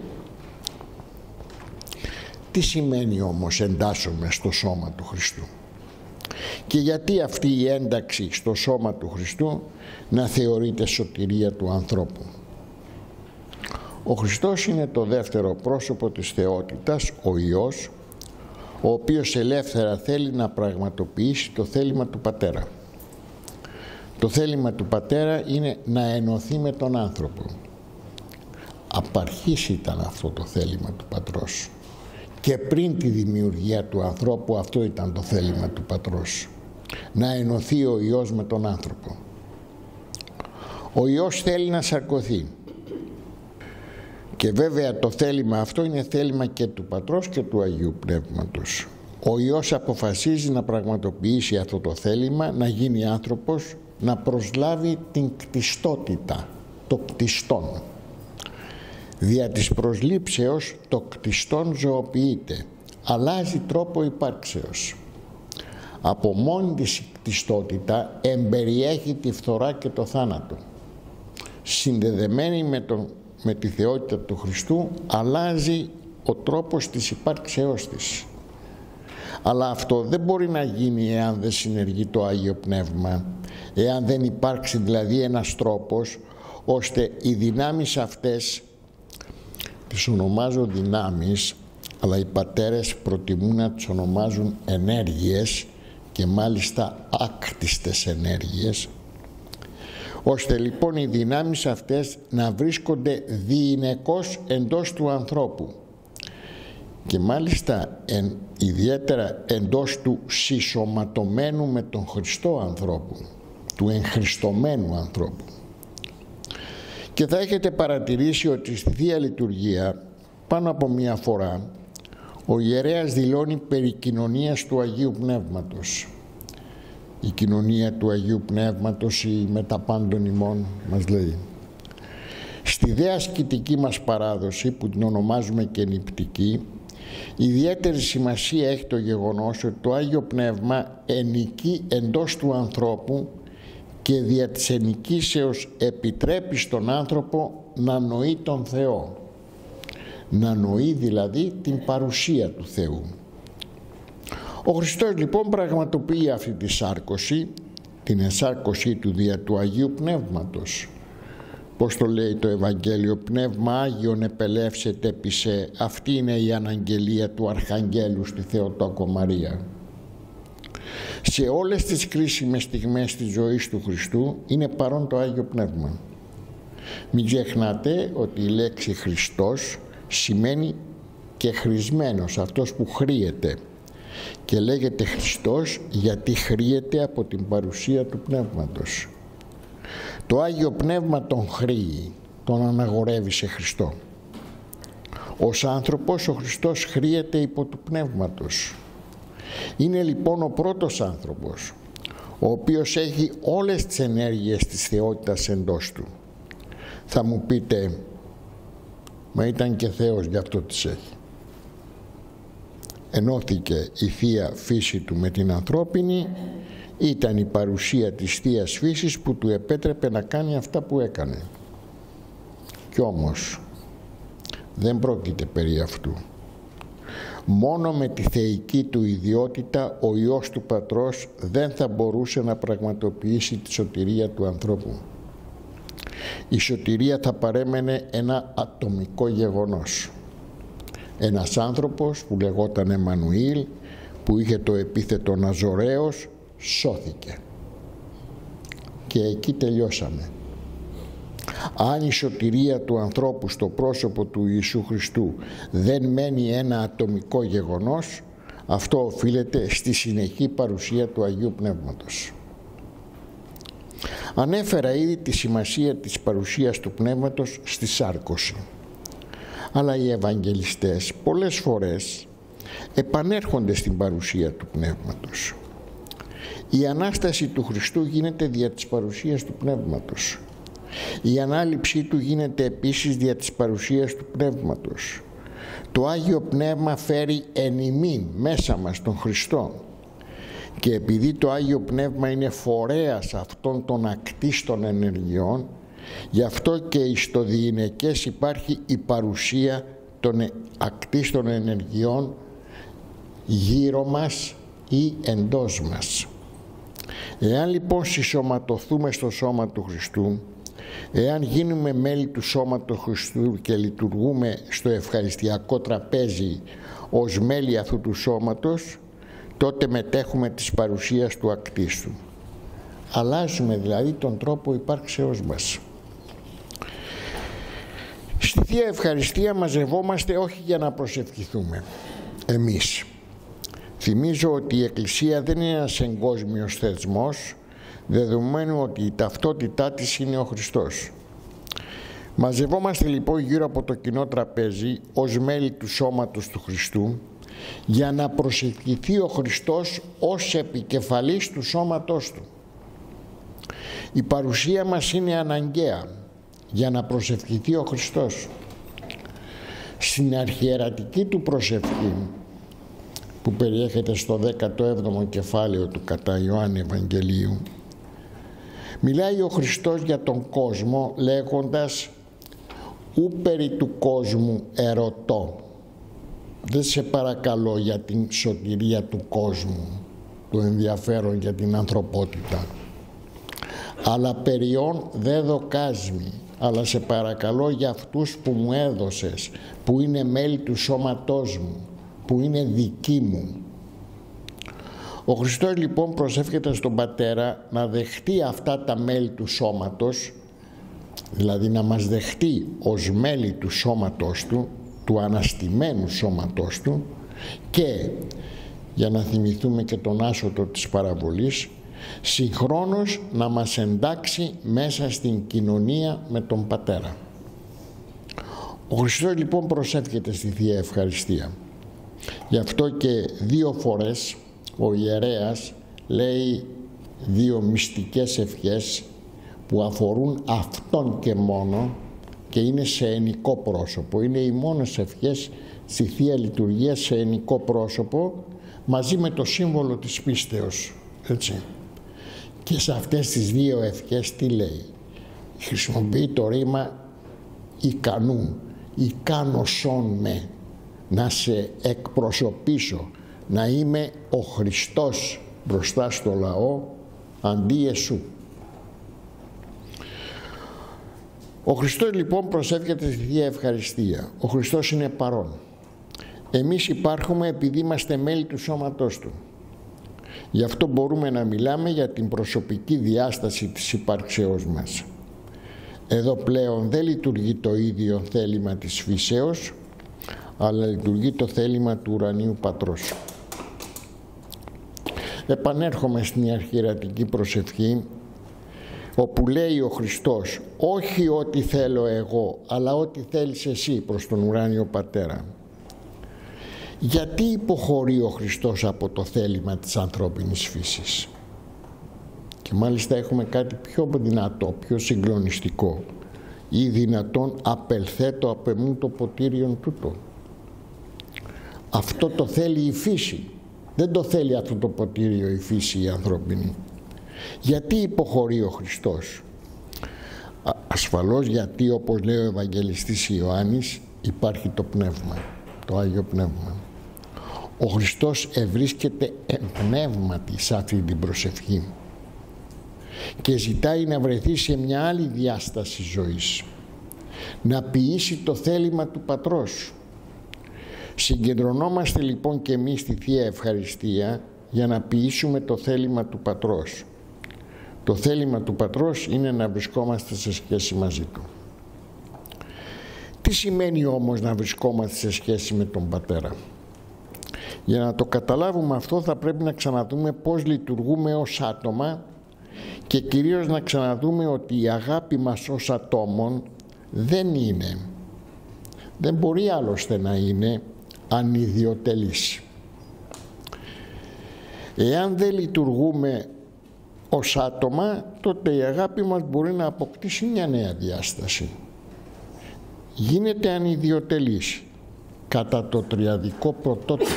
Τι σημαίνει όμως εντάσσομαι στο σώμα του Χριστού? Και γιατί αυτή η ένταξη στο σώμα του Χριστού να θεωρείται σωτηρία του ανθρώπου? Ο Χριστός είναι το δεύτερο πρόσωπο της θεότητας, ο Υιός, ο οποίος ελεύθερα θέλει να πραγματοποιήσει το θέλημα του Πατέρα. Το θέλημα του Πατέρα είναι να ενωθεί με τον άνθρωπο. Απαρχής ήταν αυτό το θέλημα του Πατρός. Και πριν τη δημιουργία του ανθρώπου αυτό ήταν το θέλημα του Πατρός. Να ενωθεί ο Υιός με τον άνθρωπο. Ο Υιός θέλει να σαρκωθεί. Και βέβαια το θέλημα αυτό είναι θέλημα και του Πατρός και του Αγίου Πνεύματος. Ο Υιός αποφασίζει να πραγματοποιήσει αυτό το θέλημα, να γίνει άνθρωπος, να προσλάβει την κτιστότητα, το κτιστόν. Δια της προσλήψεως το κτιστόν ζωοποιείται, αλλάζει τρόπο υπάρξεως. Από μόνη της η κτιστότητα εμπεριέχει τη φθορά και το θάνατο. Συνδεδεμένη με τη θεότητα του Χριστού αλλάζει ο τρόπος της υπάρξεώς της. Αλλά αυτό δεν μπορεί να γίνει εάν δεν συνεργεί το Άγιο Πνεύμα, εάν δεν υπάρξει δηλαδή ένας τρόπος ώστε οι δυνάμεις αυτές, τις ονομάζω δυνάμεις, αλλά οι πατέρες προτιμούν να τις ονομάζουν ενέργειες και μάλιστα άκτιστες ενέργειες, ώστε λοιπόν οι δυνάμεις αυτές να βρίσκονται διηνεκώς εντός του ανθρώπου και μάλιστα ιδιαίτερα εντός του συσσωματωμένου με τον Χριστό ανθρώπου, του εγχριστωμένου ανθρώπου. Και θα έχετε παρατηρήσει ότι στη Θεία Λειτουργία πάνω από μία φορά ο ιερέας δηλώνει περί κοινωνίας του Αγίου Πνεύματος. Η κοινωνία του Αγίου Πνεύματος, η μεταπάντων ημών, μας λέει. Στη δε ασκητική μας παράδοση που την ονομάζουμε και νηπτική, ιδιαίτερη σημασία έχει το γεγονός ότι το Άγιο Πνεύμα ενοικεί εντός του ανθρώπου και δια της ενοικήσεως επιτρέπει στον άνθρωπο να νοεί τον Θεό. Να νοεί δηλαδή την παρουσία του Θεού. Ο Χριστός λοιπόν πραγματοποιεί αυτή τη σάρκωση, την εσάρκωσή του δια του Αγίου Πνεύματος. Πώς το λέει το Ευαγγέλιο? Πνεύμα Άγιον επελεύσεται επί σε. Αυτή είναι η αναγγελία του Αρχαγγέλου στη Θεοτόκο Μαρία. Σε όλες τις κρίσιμες στιγμές της ζωής του Χριστού είναι παρόν το Άγιο Πνεύμα. Μην ξεχνάτε ότι η λέξη Χριστός σημαίνει και χρησμένος, αυτός που χρήεται, και λέγεται Χριστός γιατί χρήεται από την παρουσία του Πνεύματος. Το Άγιο Πνεύμα τον χρήει, τον αναγορεύει σε Χριστό. Ως άνθρωπος ο Χριστός χρήεται υπό του Πνεύματος. Είναι λοιπόν ο πρώτος άνθρωπος, ο οποίος έχει όλες τις ενέργειες της θεότητας εντός του. Θα μου πείτε, μα ήταν και Θεός, γι' αυτό τις έχει. Ενώθηκε η Θεία Φύση του με την ανθρώπινη, ήταν η παρουσία της Θείας Φύσης που του επέτρεπε να κάνει αυτά που έκανε. Κι όμως δεν πρόκειται περί αυτού. Μόνο με τη θεϊκή του ιδιότητα ο Υιός του Πατρός δεν θα μπορούσε να πραγματοποιήσει τη σωτηρία του ανθρώπου. Η σωτηρία θα παρέμενε ένα ατομικό γεγονός. Ένας άνθρωπος που λεγόταν Εμμανουήλ, που είχε το επίθετο Ναζωραίος, σώθηκε. Και εκεί τελειώσαμε. Αν η σωτηρία του ανθρώπου στο πρόσωπο του Ιησού Χριστού δεν μένει ένα ατομικό γεγονός, αυτό οφείλεται στη συνεχή παρουσία του Αγίου Πνεύματος. Ανέφερα ήδη τη σημασία της παρουσίας του Πνεύματος στη σάρκωση. Αλλά οι Ευαγγελιστές πολλές φορές επανέρχονται στην παρουσία του Πνεύματος. Η Ανάσταση του Χριστού γίνεται δια της παρουσίας του Πνεύματος. Η Ανάληψή του γίνεται επίσης δια της παρουσίας του Πνεύματος. Το Άγιο Πνεύμα φέρει εν ημίν μέσα μας τον Χριστό. Και επειδή το Άγιο Πνεύμα είναι φορέας αυτών των ακτίστων ενεργειών, γι' αυτό και στο διηνεκές υπάρχει η παρουσία των ακτίστων ενεργειών γύρω μας ή εντός μας. Εάν λοιπόν συσσωματωθούμε στο σώμα του Χριστού, εάν γίνουμε μέλη του σώματος του Χριστού και λειτουργούμε στο ευχαριστιακό τραπέζι ως μέλη αυτού του σώματος, τότε μετέχουμε της παρουσίας του ακτίστου. Αλλάζουμε δηλαδή τον τρόπο υπάρξεώς μας. Στη Θεία Ευχαριστία μαζευόμαστε όχι για να προσευχηθούμε εμείς. Θυμίζω ότι η Εκκλησία δεν είναι ένας εγκόσμιος θεσμός, δεδομένου ότι η ταυτότητά της είναι ο Χριστός. Μαζευόμαστε λοιπόν γύρω από το κοινό τραπέζι ως μέλη του σώματος του Χριστού, για να προσευχηθεί ο Χριστός ως επικεφαλής του σώματός του. Η παρουσία μας είναι αναγκαία για να προσευχηθεί ο Χριστός. Στην αρχιερατική του προσευχή, που περιέχεται στο 17ο κεφάλαιο του κατά Ιωάννη Ευαγγελίου, μιλάει ο Χριστός για τον κόσμο λέγοντας «Ου περί του κόσμου ερωτώ». Δεν σε παρακαλώ για την σωτηρία του κόσμου, το ενδιαφέρον για την ανθρωπότητα, αλλά περιών δε δοκάσμη, αλλά σε παρακαλώ για αυτούς που μου έδωσες, που είναι μέλη του σώματός μου, που είναι δικοί μου. Ο Χριστός λοιπόν προσεύχεται στον Πατέρα να δεχτεί αυτά τα μέλη του σώματος, δηλαδή να μας δεχτεί ως μέλη του σώματός του, του αναστημένου σώματός του, και για να θυμηθούμε και τον άσωτο της παραβολής, συγχρόνως να μας εντάξει μέσα στην κοινωνία με τον Πατέρα. Ο Χριστός λοιπόν προσεύχεται στη Θεία Ευχαριστία. Γι' αυτό και 2 φορές ο ιερέας λέει 2 μυστικές ευχές που αφορούν αυτόν και μόνο και είναι σε ενικό πρόσωπο. Είναι οι μόνες ευχές στη Θεία Λειτουργία σε ενικό πρόσωπο, μαζί με το σύμβολο της πίστεως. Έτσι. Και σε αυτές τις 2 ευχές τι λέει? Χρησιμοποιεί το ρήμα ικανού, ικάνωσόν με, να σε εκπροσωπήσω, να είμαι ο Χριστός μπροστά στο λαό αντί εσού. Ο Χριστός λοιπόν προσεύχεται στη Θεία Ευχαριστία. Ο Χριστός είναι παρόν. Εμείς υπάρχουμε επειδή είμαστε μέλη του σώματός Του. Γι' αυτό μπορούμε να μιλάμε για την προσωπική διάσταση της υπάρξεώς μας. Εδώ πλέον δεν λειτουργεί το ίδιο θέλημα της φύσεως, αλλά λειτουργεί το θέλημα του ουρανίου Πατρός. Επανέρχομαι στην αρχιερατική προσευχή, όπου λέει ο Χριστός όχι ό,τι θέλω εγώ, αλλά ό,τι θέλεις εσύ προς τον ουράνιο Πατέρα. Γιατί υποχωρεί ο Χριστός από το θέλημα της ανθρώπινης φύσης? Και μάλιστα έχουμε κάτι πιο δυνατό, πιο συγκλονιστικό. Ή δυνατόν απελθέτω απ' εμού το ποτήριον τούτο. Αυτό το θέλει η φύση. Δεν το θέλει αυτό το ποτήριο η φύση η ανθρώπινη. Γιατί υποχωρεί ο Χριστός? Ασφαλώς γιατί, όπως λέει ο Ευαγγελιστής Ιωάννης, υπάρχει το Πνεύμα, το Άγιο Πνεύμα. Ο Χριστός ευρίσκεται πνεύματι σε αυτή την προσευχή και ζητάει να βρεθεί σε μια άλλη διάσταση ζωής, να ποιήσει το θέλημα του Πατρός. Συγκεντρωνόμαστε λοιπόν και εμείς στη Θεία Ευχαριστία για να ποιήσουμε το θέλημα του Πατρός. Το θέλημα του Πατρός είναι να βρισκόμαστε σε σχέση μαζί Του. Τι σημαίνει όμως να βρισκόμαστε σε σχέση με τον Πατέρα? Για να το καταλάβουμε αυτό θα πρέπει να ξαναδούμε πώς λειτουργούμε ως άτομα και κυρίως να ξαναδούμε ότι η αγάπη μας ως ατόμων δεν μπορεί άλλωστε να είναι ανιδιοτελής. Εάν δεν λειτουργούμε ως άτομα, τότε η αγάπη μας μπορεί να αποκτήσει μια νέα διάσταση. Γίνεται ανιδιοτελής κατά το τριαδικό πρωτότυπο.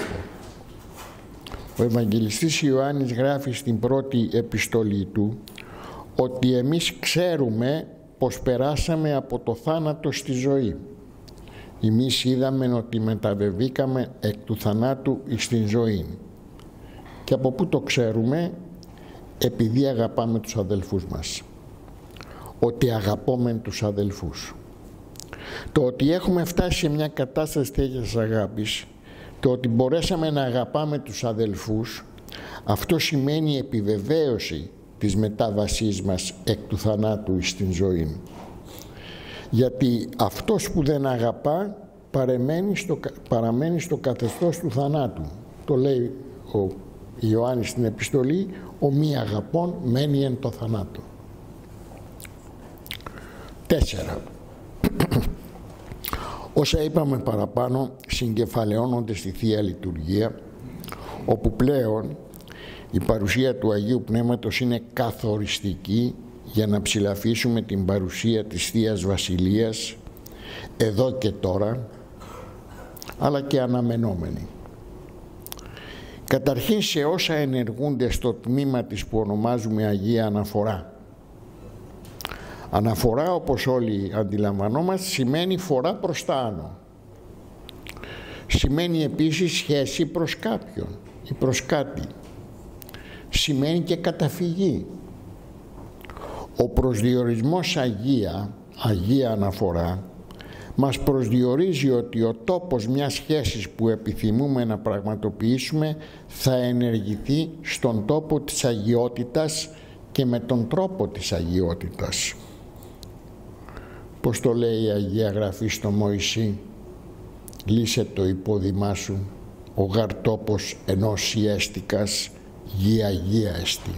Ο Ευαγγελιστής Ιωάννης γράφει στην πρώτη επιστολή του ότι εμείς ξέρουμε πως περάσαμε από το θάνατο στη ζωή. Εμείς είδαμε ότι μεταβεβήκαμε εκ του θανάτου στην ζωή. Και από πού το ξέρουμε? Επειδή αγαπάμε τους αδελφούς μας. Ότι αγαπούμε τους αδελφούς. Το ότι έχουμε φτάσει σε μια κατάσταση τέτοιας αγάπης, το ότι μπορέσαμε να αγαπάμε τους αδελφούς, αυτό σημαίνει επιβεβαίωση της μετάβασής μας εκ του θανάτου στην γιατί αυτός που δεν αγαπά παραμένει στο καθεστώς του θανάτου. Το λέει ο Ιωάννης στην επιστολή, ο μη αγαπών μένει εν το θανάτο. 4. Όσα είπαμε παραπάνω συγκεφαλαιώνονται στη Θεία Λειτουργία, όπου πλέον η παρουσία του Αγίου Πνεύματος είναι καθοριστική για να ψηλαφίσουμε την παρουσία της Θείας Βασιλείας εδώ και τώρα, αλλά και αναμενόμενη. Καταρχήν σε όσα ενεργούνται στο τμήμα της που ονομάζουμε Αγία Αναφορά. Αναφορά, όπως όλοι αντιλαμβανόμαστε, σημαίνει φορά προς τα άνω. Σημαίνει επίσης σχέση προς κάποιον ή προς κάτι. Σημαίνει και καταφυγή. Ο προσδιορισμός Αγία Αναφορά, μας προσδιορίζει ότι ο τόπος μιας σχέσης που επιθυμούμε να πραγματοποιήσουμε θα ενεργηθεί στον τόπο της αγιότητας και με τον τρόπο της αγιότητας. Πώς το λέει η Αγία Γραφή στο Μωυσή? Λύσε το υπόδημά σου, ο γαρ τόπος ενός ιέστικας γη αγία εστί.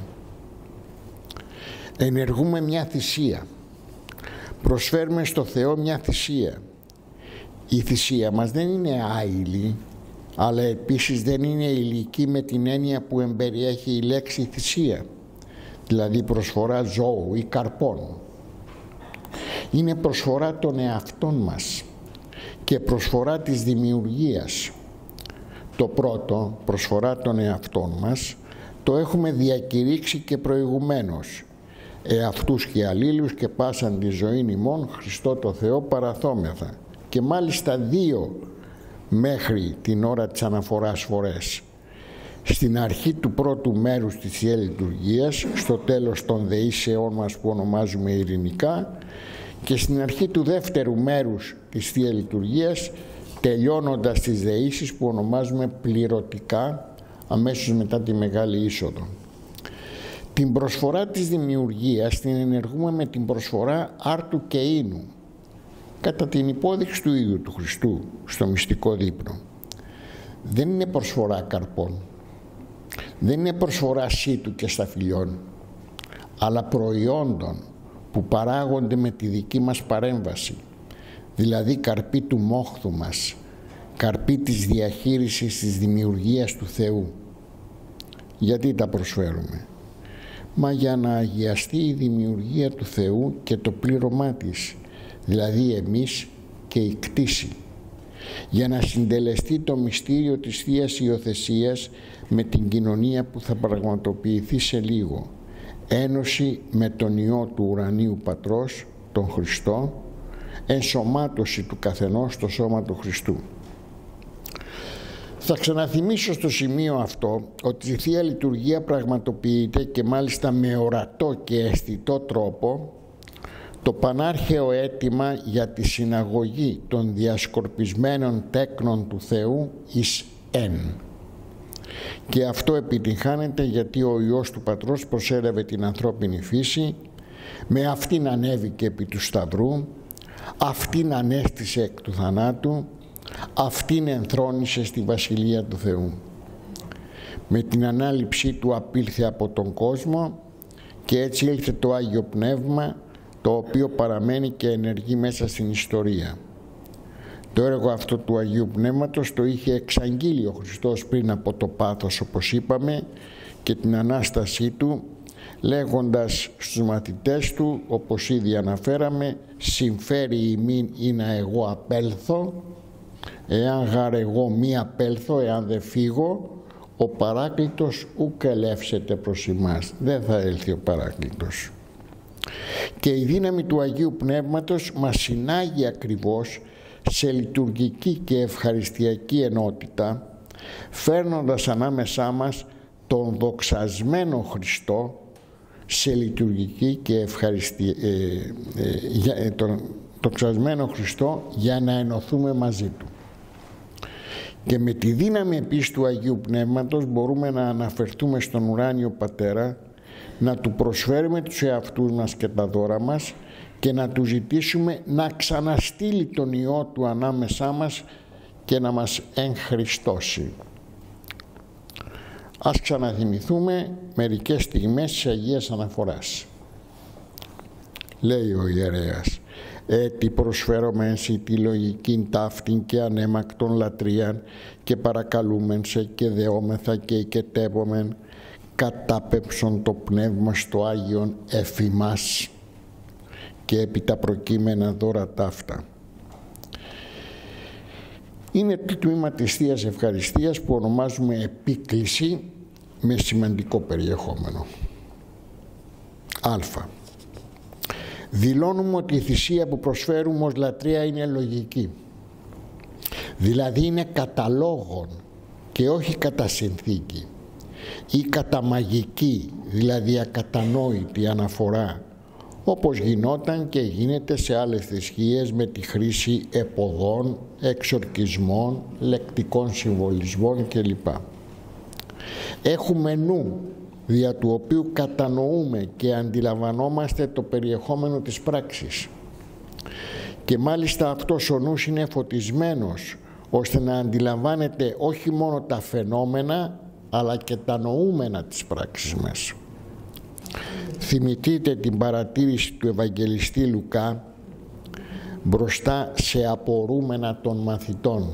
Ενεργούμε μια θυσία. Προσφέρουμε στο Θεό μια θυσία. Η θυσία μας δεν είναι άειλη, αλλά επίσης δεν είναι υλική με την έννοια που εμπεριέχει η λέξη θυσία, δηλαδή προσφορά ζώου ή καρπών. Είναι προσφορά των εαυτών μας και προσφορά της δημιουργίας. Το πρώτο, προσφορά των εαυτών μας, το έχουμε διακηρύξει και προηγουμένως. Εαυτούς και αλλήλους και πάσαν τη ζωήν ημών Χριστό το Θεό παραθόμεθα. Και μάλιστα 2 μέχρι την ώρα της αναφοράς φορές. Στην αρχή του πρώτου μέρους της Θείας Λειτουργίας, στο τέλος των δεήσεών μας που ονομάζουμε ειρηνικά, και στην αρχή του δεύτερου μέρους της Θείας Λειτουργίας, τελειώνοντας τις δεήσεις που ονομάζουμε πληρωτικά, αμέσως μετά τη Μεγάλη Είσοδο. Την προσφορά της δημιουργίας την ενεργούμε με την προσφορά άρτου και ίνου, κατά την υπόδειξη του ίδιου του Χριστού στο μυστικό δείπνο. Δεν είναι προσφορά καρπών, δεν είναι προσφορά σύτου και σταφυλιών, αλλά προϊόντων που παράγονται με τη δική μας παρέμβαση, δηλαδή καρπή του μόχθου μας, καρπή της διαχείρισης της δημιουργίας του Θεού. Γιατί τα προσφέρουμε? Μα για να αγιαστεί η δημιουργία του Θεού και το πλήρωμά της, δηλαδή εμείς και η κτήση, για να συντελεστεί το μυστήριο της Θείας Υιοθεσίας με την κοινωνία που θα πραγματοποιηθεί σε λίγο, ένωση με τον Υιό του ουρανίου Πατρός, τον Χριστό, ενσωμάτωση του καθενός στο σώμα του Χριστού. Θα ξαναθυμίσω στο σημείο αυτό ότι η Θεία Λειτουργία πραγματοποιείται και μάλιστα με ορατό και αισθητό τρόπο το πανάρχαιο αίτημα για τη συναγωγή των διασκορπισμένων τέκνων του Θεού εις εν. Και αυτό επιτυγχάνεται γιατί ο Υιός του Πατρός προσέλαβε την ανθρώπινη φύση, με αυτήν ανέβηκε επί του Σταυρού, αυτήν ανέστησε εκ του θανάτου, αυτήν ενθρόνησε στη Βασιλεία του Θεού. Με την ανάληψή του απήλθε από τον κόσμο και έτσι ήλθε το Άγιο Πνεύμα, το οποίο παραμένει και ενεργεί μέσα στην ιστορία. Το έργο αυτό του Αγίου Πνεύματος το είχε εξαγγείλει ο Χριστός πριν από το πάθος, όπως είπαμε, και την Ανάστασή του, λέγοντας στους μαθητές του, όπως ήδη αναφέραμε, «Συμφέρει ημίν ή να εγώ απέλθω, εάν γάρ εγώ μη απέλθω, εάν δεν φύγω, ο Παράκλητος ουκ ελεύσεται προς ημάς». Δεν θα έλθει ο Παράκλητος. Και η δύναμη του Αγίου Πνεύματος μας συνάγει ακριβώς σε λειτουργική και ευχαριστιακή ενότητα, φέρνοντας ανάμεσά μας τον δοξασμένο Χριστό σε λειτουργική και τον δοξασμένο Χριστό για να ενωθούμε μαζί Του. Και με τη δύναμη επίσης του Αγίου Πνεύματος μπορούμε να αναφερθούμε στον ουράνιο Πατέρα, να Του προσφέρουμε τους εαυτούς μας και τα δώρα μας και να Του ζητήσουμε να ξαναστείλει τον Υιό Του ανάμεσά μας και να μας εγχριστώσει. Ας ξαναθυμηθούμε μερικές στιγμές της Αγίας Αναφοράς. Λέει ο ιερέας: «Έτι προσφέρομαι εσύ τη λογικήν ταύτην και ανέμακτον λατρείαν και παρακαλούμεν σε και δεόμεθα και οικετεύομεν κατάπεψον το πνεύμα στο Άγιον εφημάς και επί τα προκείμενα δώρα ταύτα». Είναι το τμήμα της Θείας Ευχαριστίας που ονομάζουμε επίκληση με σημαντικό περιεχόμενο. Α. Δηλώνουμε ότι η θυσία που προσφέρουμε ως λατρεία είναι λογική. Δηλαδή είναι κατά λόγον και όχι κατά συνθήκη, ή κατά μαγική, δηλαδή ακατανόητη αναφορά, όπως γινόταν και γίνεται σε άλλες θρησκείες με τη χρήση επωδών, εξορκισμών, λεκτικών συμβολισμών κλπ. Έχουμε νου, δια του οποίου κατανοούμε και αντιλαμβανόμαστε το περιεχόμενο της πράξης. Και μάλιστα αυτός ο νους είναι φωτισμένος, ώστε να αντιλαμβάνεται όχι μόνο τα φαινόμενα, αλλά και τα νοούμενα της πράξης μας. Θυμηθείτε την παρατήρηση του Ευαγγελιστή Λουκά μπροστά σε απορούμενα των μαθητών.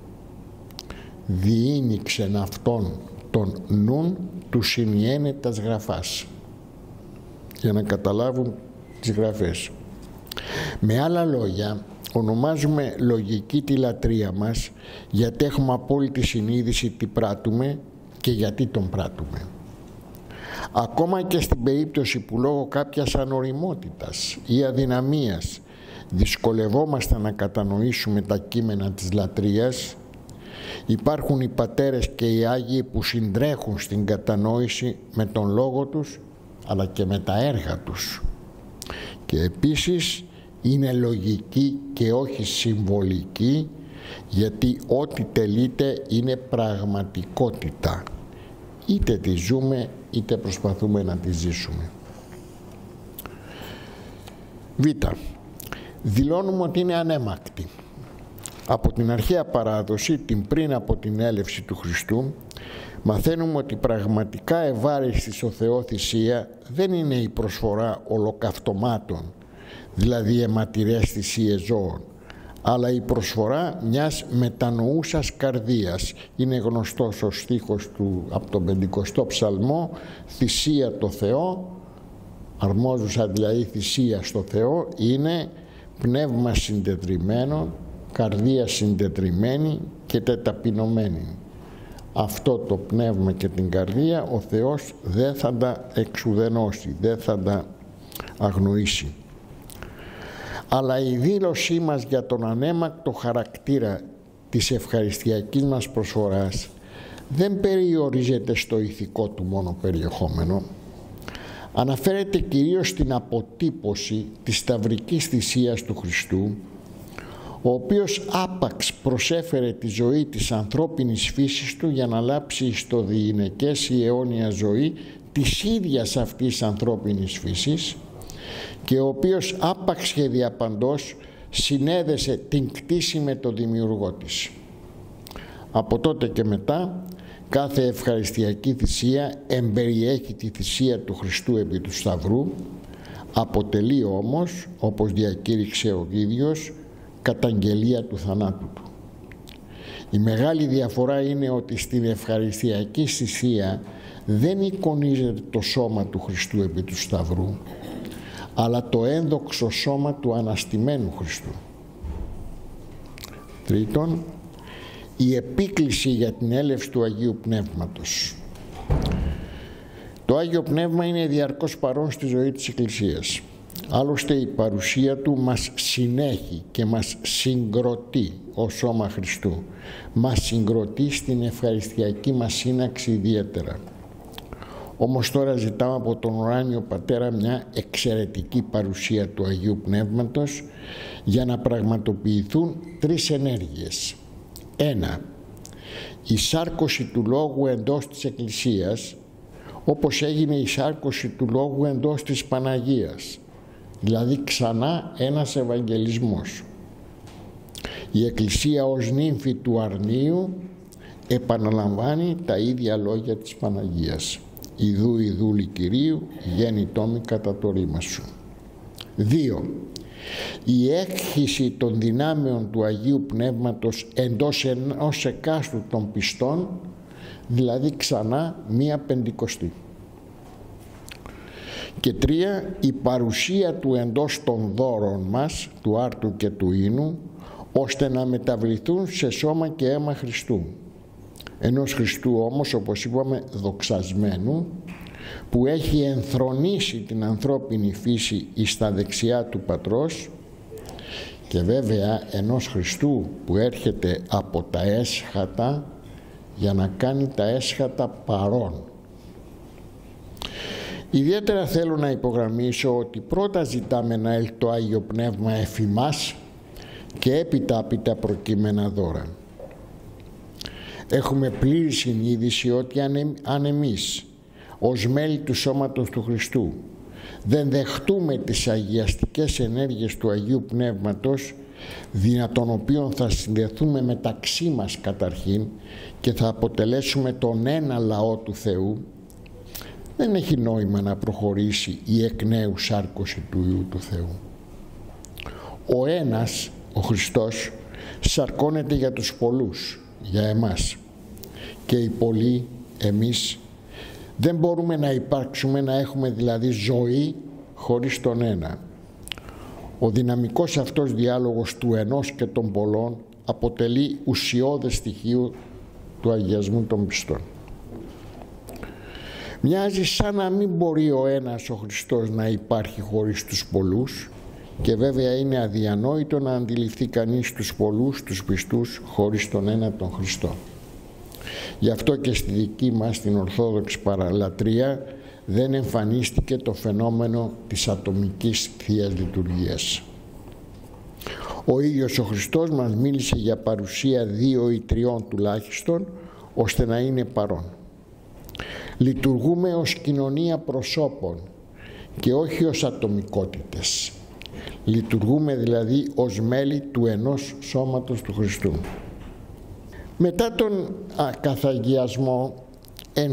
«Διήνυξεν αυτόν τον νουν του συνιένε τας γραφάς», για να καταλάβουν τις γραφές. Με άλλα λόγια, ονομάζουμε λογική τη λατρεία μας γιατί έχουμε απόλυτη συνείδηση τι πράττουμε και γιατί τον πράττουμε. Ακόμα και στην περίπτωση που λόγω κάποιας ανοριμότητας ή αδυναμίας δυσκολευόμαστε να κατανοήσουμε τα κείμενα της λατρείας, υπάρχουν οι πατέρες και οι Άγιοι που συντρέχουν στην κατανόηση με τον λόγο τους αλλά και με τα έργα τους. Και επίσης είναι λογική και όχι συμβολική, γιατί ό,τι τελείται είναι πραγματικότητα. Είτε τη ζούμε είτε προσπαθούμε να τη ζήσουμε. Β. Δηλώνουμε ότι είναι ανέμακτη. Από την αρχαία παράδοση, την πριν από την έλευση του Χριστού, μαθαίνουμε ότι πραγματικά ευάρεστη στο Θεό θυσία δεν είναι η προσφορά ολοκαυτωμάτων, δηλαδή αιματηρές θυσίες ζώων, αλλά η προσφορά μιας μετανοούσας καρδίας. Είναι γνωστός ο στίχος από τον 50ο Ψαλμό, «Θυσία το Θεό», αρμόζουσα δηλαδή θυσία στο Θεό, είναι πνεύμα συντετριμμένο, καρδία συντετριμένη και τεταπεινωμένη. Αυτό το πνεύμα και την καρδία ο Θεός δεν θα τα εξουδενώσει, δεν θα τα αγνοήσει. Αλλά η δήλωσή μας για τον ανέμακτο χαρακτήρα της ευχαριστιακής μας προσφοράς δεν περιορίζεται στο ηθικό του μόνο περιεχόμενο. Αναφέρεται κυρίως στην αποτύπωση της σταυρικής θυσίας του Χριστού, ο οποίος άπαξ προσέφερε τη ζωή της ανθρώπινης φύσης του για να λάψει στο διηνεκές η αιώνια ζωή της ίδιας αυτής ανθρώπινης φύσης, και ο οποίος άπαξ και διαπαντός συνέδεσε την κτήση με τον δημιουργό της. Από τότε και μετά Κάθε ευχαριστιακή θυσία εμπεριέχει τη θυσία του Χριστού επί του Σταυρού, αποτελεί όμως, όπως διακήρυξε ο ίδιος, καταγγελία του θανάτου του. Η μεγάλη διαφορά είναι ότι στην ευχαριστιακή θυσία δεν εικονίζεται το σώμα του Χριστού επί του Σταυρού, αλλά το ένδοξο σώμα του αναστημένου Χριστού. Τρίτον, η επίκληση για την έλευση του Αγίου Πνεύματος. Το Άγιο Πνεύμα είναι διαρκώς παρόν στη ζωή της Εκκλησίας. Άλλωστε η παρουσία του μας συνέχει και μας συγκροτεί ως σώμα Χριστού. Μας συγκροτεί στην ευχαριστιακή μας σύναξη ιδιαίτερα. Όμως τώρα ζητάμε από τον ουράνιο Πατέρα μια εξαιρετική παρουσία του Αγίου Πνεύματος για να πραγματοποιηθούν τρεις ενέργειες. 1. Η σάρκωση του Λόγου εντός της Εκκλησίας, όπως έγινε η σάρκωση του Λόγου εντός της Παναγίας, δηλαδή ξανά ένας Ευαγγελισμός. Η Εκκλησία ως νύμφη του αρνίου επαναλαμβάνει τα ίδια λόγια της Παναγίας. «Ιδού η δούλη Κυρίου, γέννητόμη κατά το ρήμα σου». 2. Η έκχυση των δυνάμεων του Αγίου Πνεύματος εντός ενός εκάστου των πιστών, δηλαδή ξανά μία Πεντηκοστή. Και 3. Η παρουσία του εντός των δώρων μας, του άρτου και του ίνου, ώστε να μεταβληθούν σε σώμα και αίμα Χριστού. Ενός Χριστού όμως, όπως είπαμε, δοξασμένου, που έχει ενθρονήσει την ανθρώπινη φύση εις τα δεξιά του Πατρός, και βέβαια ενός Χριστού που έρχεται από τα έσχατα για να κάνει τα έσχατα παρόν. Ιδιαίτερα θέλω να υπογραμμίσω ότι πρώτα ζητάμε να έλθει το Άγιο Πνεύμα εφημάς και έπειτα προκείμενα δώρα. Έχουμε πλήρη συνείδηση ότι αν εμείς ως μέλη του σώματος του Χριστού δεν δεχτούμε τις αγιαστικές ενέργειες του Αγίου Πνεύματος, δια των οποίων θα συνδεθούμε μεταξύ μας καταρχήν και θα αποτελέσουμε τον ένα λαό του Θεού, δεν έχει νόημα να προχωρήσει η εκ νέου σάρκωση του Υιού του Θεού. Ο ένας, ο Χριστός, σαρκώνεται για τους πολλούς, για εμάς, και οι πολλοί, εμείς, δεν μπορούμε να υπάρξουμε, να έχουμε δηλαδή ζωή χωρίς τον ένα. Ο δυναμικός αυτός διάλογος του ενός και των πολλών αποτελεί ουσιώδες στοιχείο του αγιασμού των πιστών. Μοιάζει σαν να μην μπορεί ο ένας, ο Χριστός, να υπάρχει χωρίς τους πολλούς, και βέβαια είναι αδιανόητο να αντιληφθεί κανείς τους πολλούς, τους πιστούς, χωρίς τον ένα τον Χριστό. Γι' αυτό και στη δική μας την Ορθόδοξη παραλατρεία δεν εμφανίστηκε το φαινόμενο της ατομικής Θείας Λειτουργίας. Ο ίδιος ο Χριστός μας μίλησε για παρουσία 2 ή 3 τουλάχιστον, ώστε να είναι παρόν. Λειτουργούμε ως κοινωνία προσώπων και όχι ως ατομικότητες. Λειτουργούμε δηλαδή ως μέλη του ενός σώματος του Χριστού. Μετά τον καθαγιασμό, εν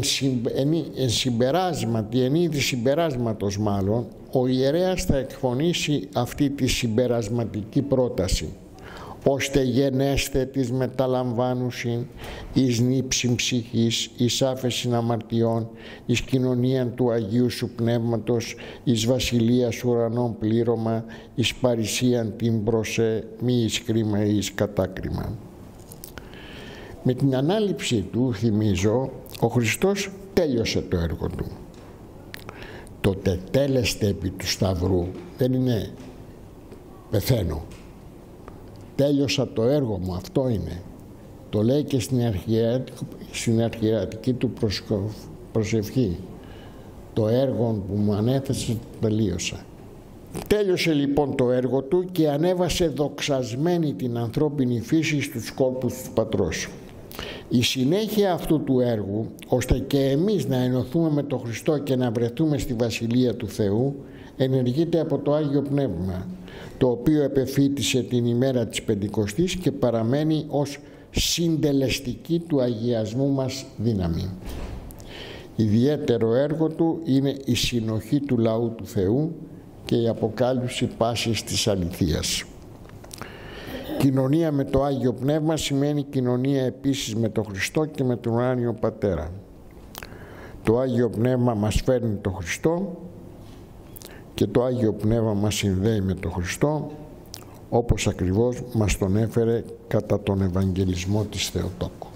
είδη συμπεράσματος μάλλον, ο ιερέας θα εκφωνήσει αυτή τη συμπερασματική πρόταση: «Ώστε γενέστε της μεταλαμβάνουσιν, εις νύψην ψυχής, εις άφεσιν αμαρτιών, εις κοινωνίαν του Αγίου Σου Πνεύματος, εις βασιλείας ουρανών πλήρωμα, εις παρησίαν την προσέ, μη εις κρίμα ή εις κατάκριμα». Με την ανάληψή του, θυμίζω, ο Χριστός τέλειωσε το έργο του. Το τετέλεστε επί του Σταυρού δεν είναι πεθαίνω. Τέλειωσα το έργο μου, αυτό είναι. Το λέει και στην αρχιερατική του προσευχή. Το έργο που μου ανέθεσε τελείωσα. Τέλειωσε λοιπόν το έργο του και ανέβασε δοξασμένη την ανθρώπινη φύση στους κόλπους του Πατρός. Η συνέχεια αυτού του έργου, ώστε και εμείς να ενωθούμε με τον Χριστό και να βρεθούμε στη Βασιλεία του Θεού, ενεργείται από το Άγιο Πνεύμα, το οποίο επεφύτησε την ημέρα της Πεντηκοστής και παραμένει ως συντελεστική του αγιασμού μας δύναμη. Ιδιαίτερο έργο του είναι η συνοχή του λαού του Θεού και η αποκάλυψη πάσης της αληθείας. Κοινωνία με το Άγιο Πνεύμα σημαίνει κοινωνία επίσης με τον Χριστό και με τον Ουράνιο Πατέρα. Το Άγιο Πνεύμα μας φέρνει τον Χριστό και το Άγιο Πνεύμα μας συνδέει με τον Χριστό, όπως ακριβώς μας τον έφερε κατά τον Ευαγγελισμό της Θεοτόκου.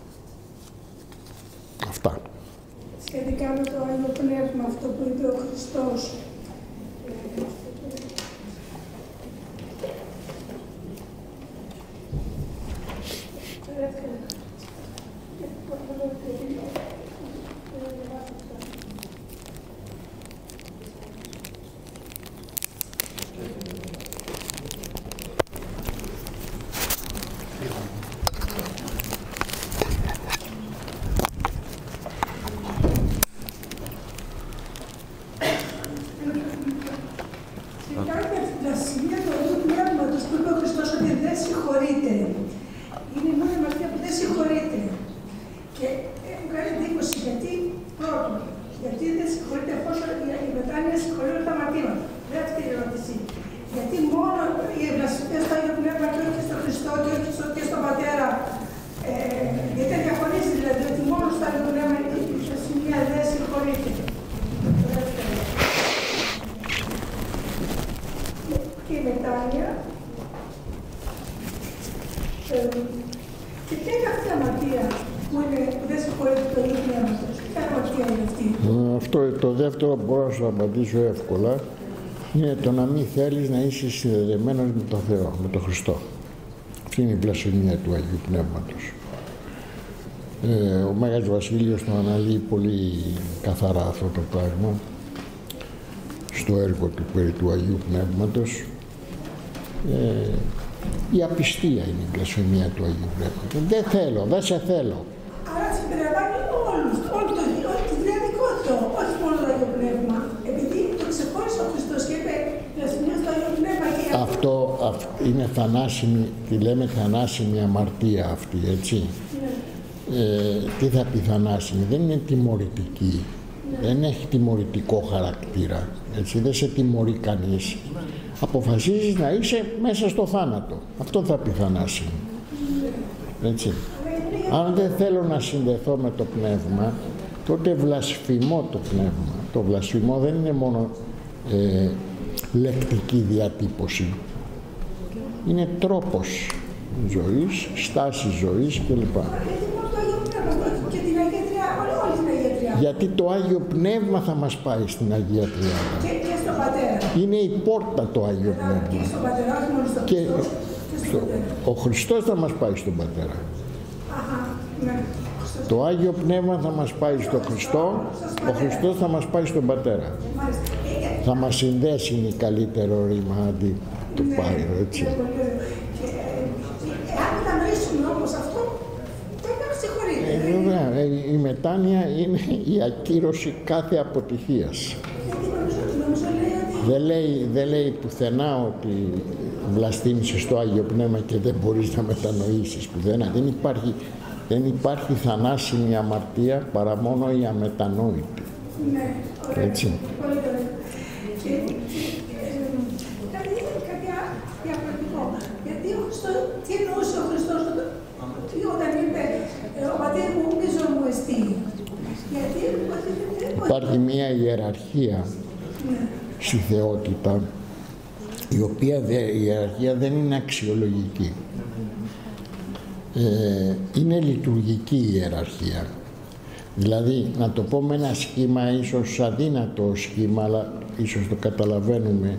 Αυτά. Σχετικά με το Άγιο Πνεύμα, αυτό που είπε ο Χριστός, Το δεύτερο μπορώ να σου απαντήσω εύκολα. Είναι το να μην θέλεις να είσαι συνδεδεμένος με τον Θεό, με τον Χριστό. Αυτή είναι η βλασφημία του Αγίου Πνεύματος. Ο Μέγας Βασίλειος το αναλύει πολύ καθαρά αυτό το πράγμα στο έργο του περί του Αγίου Πνεύματος. Η απιστία είναι η βλασφημία του Αγίου Πνεύματος. Δεν θέλω, δεν σε θέλω. Άρα συμπεριλαμβάνει όλους, όλη τη διαδικότητα, όχι μόνο το Άγιο Πνεύμα. Επειδή το ξεχώρισε ο Χριστός και είπε βλασφημία στο Άγιο Πνεύμα και αυτό είναι θανάσιμη, τη λέμε θανάσιμη αμαρτία αυτή, έτσι. Ναι. Τι θα πει θανάσιμη, δεν είναι τιμωρητική, δεν έχει τιμωρητικό χαρακτήρα, έτσι, δεν σε τιμωρεί κανείς. Αποφασίζεις να είσαι μέσα στο θάνατο, αυτό θα πει θανάσιμη, έτσι. Αν δεν θέλω να συνδεθώ με το πνεύμα, τότε βλασφημώ το πνεύμα. Το βλασφημώ δεν είναι μόνο λεκτική διατύπωση. Είναι τρόπος ζωής, στάση ζωής κλπ. Γιατί το Άγιο Πνεύμα θα μας πάει στην Αγία Τριάδα. Και στον Πατέρα. Είναι η πόρτα το Άγιο Πνεύμα. Και στον Πατέρα, όχι μόνο στον Χριστό. Ο Χριστός θα μας πάει στον Πατέρα. Ναι. Το Άγιο Πνεύμα θα μας πάει στον Χριστό, ο Χριστός θα μας πάει στον Πατέρα. Θα μας συνδέσει, είναι καλύτερο ρήμα αντί το πάει, έτσι. Αν κατανοήσουμε όμως αυτό, πρέπει να συγχωρείτε. Βέβαια, η μετάνοια είναι η ακύρωση κάθε αποτυχίας. Δεν λέει πουθενά ότι βλαστήμησες το Άγιο Πνεύμα και δεν μπορείς να μετανοήσεις πουθενά. Δεν υπάρχει θανάσιμη αμαρτία παρά μόνο η αμετανόητη. Ναι, ωραία. Έτσι. Πολύ ωραία. Και κάτι διαφορετικό. Γιατί ο Χριστός, τι εννοούσε ο Χριστός όταν είπε ο πατήρ μου πίσω μου εστί. Γιατί υπάρχει μια ιεραρχία στη θεότητα, η οποία η ιεραρχία δεν είναι αξιολογική. Είναι λειτουργική η ιεραρχία. Δηλαδή, να το πω με ένα σχήμα, ίσως αδύνατο σχήμα, αλλά ίσως το καταλαβαίνουμε.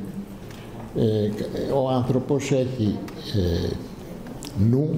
Ο άνθρωπος έχει νου,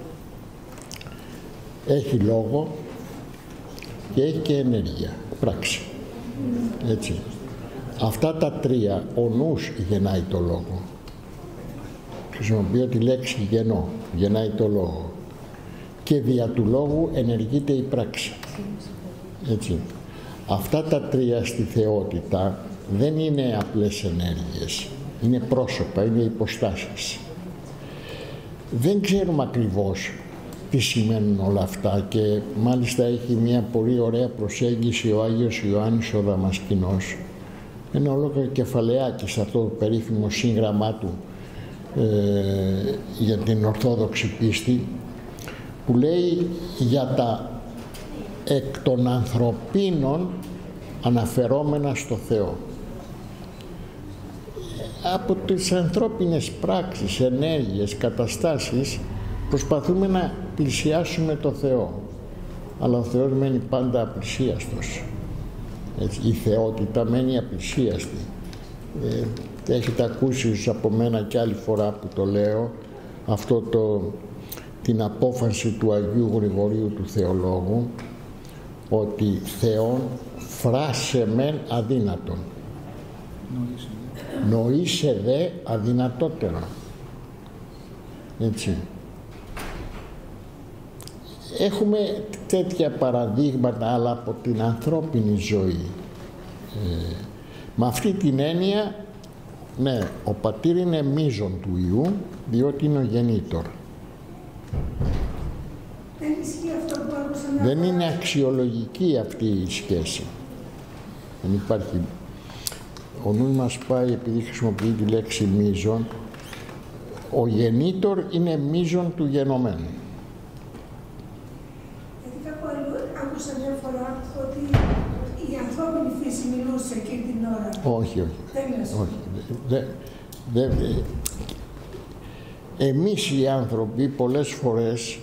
έχει λόγο και έχει και ενέργεια, πράξη. Έτσι. Αυτά τα τρία, ο νους γεννάει το λόγο. Χρησιμοποιώ τη λέξη γεννώ, γεννάει το λόγο. Και δια του λόγου ενεργείται η πράξη. Έτσι. Αυτά τα τρία στη θεότητα δεν είναι απλές ενέργειες. Είναι πρόσωπα, είναι υποστάσεις. Δεν ξέρουμε ακριβώς τι σημαίνουν όλα αυτά, και μάλιστα έχει μια πολύ ωραία προσέγγιση ο Άγιος Ιωάννης ο Δαμασκηνός, ένα ολόκληρο κεφαλαιάκι σε αυτό το περίφημο σύγγραμμά του για την Ορθόδοξη πίστη, που λέει για τα εκ των ανθρωπίνων αναφερόμενα στο Θεό. Από τις ανθρώπινες πράξεις, ενέργειες, καταστάσεις προσπαθούμε να πλησιάσουμε το Θεό, αλλά ο Θεός μένει πάντα απλησίαστος. Έτσι, η θεότητα μένει απλησίαστη. Έχετε ακούσει από μένα και άλλη φορά που το λέω αυτό την απόφαση του Αγίου Γρηγορίου του Θεολόγου, ότι Θεόν φράσε μεν αδύνατον, νοήσε δε αδυνατότερο. Έτσι. Έχουμε τέτοια παραδείγματα, αλλά από την ανθρώπινη ζωή. Με αυτή την έννοια, ναι, ο πατήρ είναι μείζον του Υιού, διότι είναι ο γεννήτωρ. Δεν ισχύει αυτό που άκουσα. Δεν είναι αξιολογική αυτή η σχέση. Δεν υπάρχει. Ο νους μας πάει, επειδή χρησιμοποιεί τη λέξη μείζον, ο γεννήτωρ είναι μείζον του γενομένου. Γιατί κάπου αλλού άκουσα μια φορά ότι η ανθρώπινη φύση μιλούσε εκείνη την ώρα. Όχι, όχι. Δεν είναι Όχι. Εμείς οι άνθρωποι πολλές φορές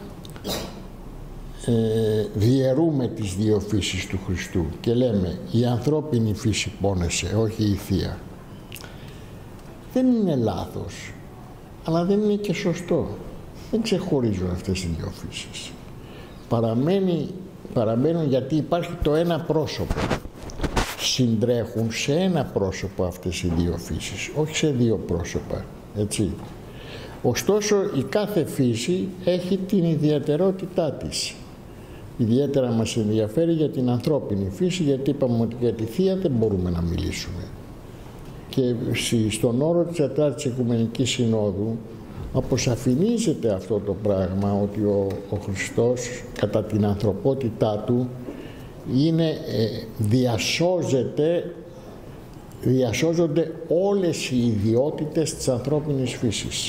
διαιρούμε τις δύο φύσεις του Χριστού και λέμε η ανθρώπινη φύση πόνεσε, όχι η θεία. Δεν είναι λάθος, αλλά δεν είναι και σωστό. Δεν ξεχωρίζουν αυτές οι δύο φύσεις. Παραμένουν γιατί υπάρχει το ένα πρόσωπο. Συντρέχουν σε ένα πρόσωπο αυτές οι δύο φύσεις, όχι σε δύο πρόσωπα. Έτσι. Ωστόσο η κάθε φύση έχει την ιδιαιτερότητά της. Ιδιαίτερα μας ενδιαφέρει για την ανθρώπινη φύση, γιατί είπαμε ότι για τη θεία δεν μπορούμε να μιλήσουμε. Και στον όρο της Τετάρτης Οικουμενικής Συνόδου αποσαφηνίζεται αυτό το πράγμα, ότι ο Χριστός κατά την ανθρωπότητά του διασώζονται όλες οι ιδιότητες της ανθρώπινης φύσης.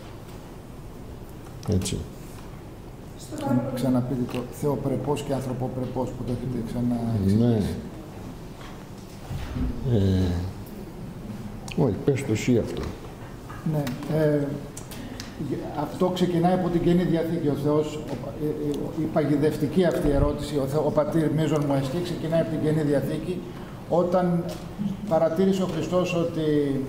Έτσι. Ξαναπείτε το θεοπρεπός και ανθρωποπρεπός που το έχετε ξαναεξηγήσει. Ναι. Όχι, πες το εσύ αυτό. Ναι. Αυτό ξεκινάει από την Καινή Διαθήκη. Ο Θεός, η παγιδευτική αυτή ερώτηση, ο πατήρ μείζων μου εστί, ξεκινάει από την Καινή Διαθήκη, όταν παρατήρησε ο Χριστός ότι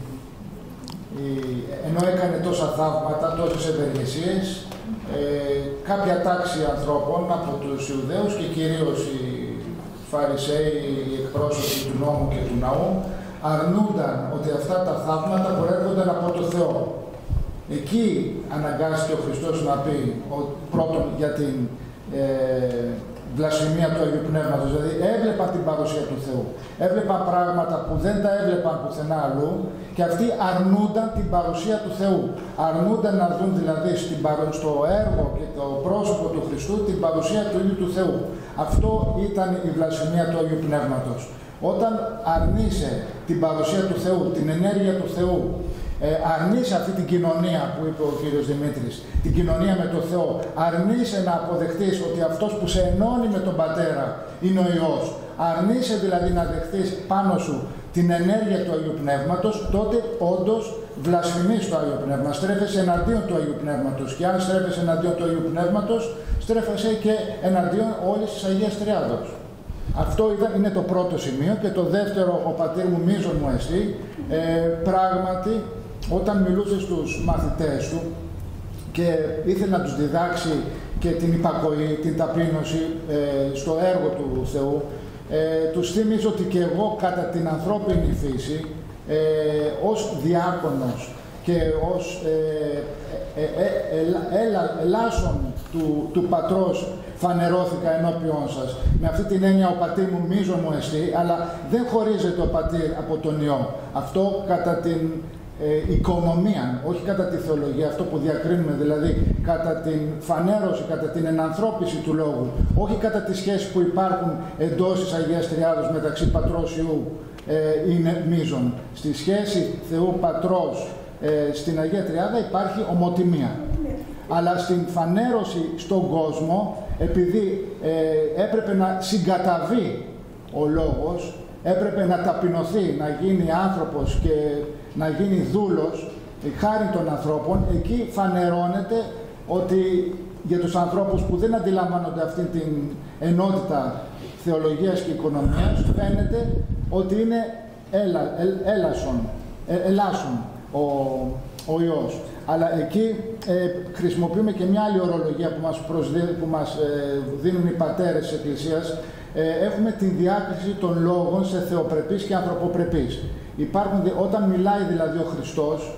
ενώ έκανε τόσα θαύματα, τόσες ευεργεσίες, κάποια τάξη ανθρώπων από τους Ιουδαίους και κυρίως οι Φαρισαίοι, οι εκπρόσωποι του νόμου και του ναού, αρνούνταν ότι αυτά τα θαύματα προέρχονταν από το Θεό. Εκεί αναγκάστηκε ο Χριστός να πει πρώτον για την βλασφημία του Αγίου Πνεύματος, δηλαδή έβλεπα την παρουσία του Θεού. Έβλεπα πράγματα που δεν τα έβλεπαν πουθενά αλλού και αυτοί αρνούνταν την παρουσία του Θεού. Αρνούνταν να δουν δηλαδή στο έργο και το πρόσωπο του Χριστού την παρουσία του ίδιου του Θεού. Αυτό ήταν η βλασφημία του Αγίου Πνεύματος. Όταν αρνείσαι την παρουσία του Θεού, την ενέργεια του Θεού, αρνείσαι αυτή την κοινωνία που είπε ο κύριος Δημήτρης, την κοινωνία με τον Θεό, αρνείσαι να αποδεχτείς ότι αυτός που σε ενώνει με τον Πατέρα είναι ο Υιός, αρνείσαι δηλαδή να δεχτείς πάνω σου την ενέργεια του Αγίου Πνεύματος, τότε όντως βλασφημείς το Άγιο Πνεύμα, στρέφεσαι εναντίον του Αγίου Πνεύματος, και αν στρέφεσαι εναντίον του Αγίου Πνεύματος, στρέφεσαι και εναντίον όλης της Αγίας Τριάδος. Αυτό είναι το πρώτο σημείο. Και το δεύτερο, ο πατήρ μου μείζων μου εστί, πράγματι όταν μιλούσε στους μαθητές του και ήθελε να τους διδάξει και την υπακοή, την ταπείνωση στο έργο του Θεού, τους θύμιζε ότι και εγώ κατά την ανθρώπινη φύση, ως διάκονος και ως ελάσσον του Πατρός φανερώθηκα ενώπιόν σας. Με αυτή την έννοια ο πατήρ μου μείζων μου εστί, αλλά δεν χωρίζεται ο πατήρ από τον Υιό. Αυτό κατά την οικονομία, όχι κατά τη θεολογία, αυτό που διακρίνουμε, δηλαδή κατά την φανέρωση, κατά την ενανθρώπιση του λόγου, όχι κατά τις σχέσεις που υπάρχουν εντός της Αγίας Τριάδος μεταξύ Πατρός Υιού, είναι μείζον. Στη σχέση Θεού Πατρός στην Αγία Τριάδα υπάρχει ομοτιμία. Αλλά στην φανέρωση στον κόσμο, επειδή έπρεπε να συγκαταβεί ο λόγος, έπρεπε να ταπεινωθεί, να γίνει άνθρωπος και να γίνει δούλος, χάρη των ανθρώπων, εκεί φανερώνεται ότι για τους ανθρώπους που δεν αντιλαμβάνονται αυτή την ενότητα θεολογίας και οικονομίας, φαίνεται ότι είναι ελάσσον ο Υιός. Αλλά εκεί χρησιμοποιούμε και μια άλλη ορολογία που μας δίνουν οι πατέρες της Εκκλησίας. Έχουμε την διάκριση των λόγων σε θεοπρεπείς και ανθρωποπρεπείς. Όταν μιλάει δηλαδή ο Χριστός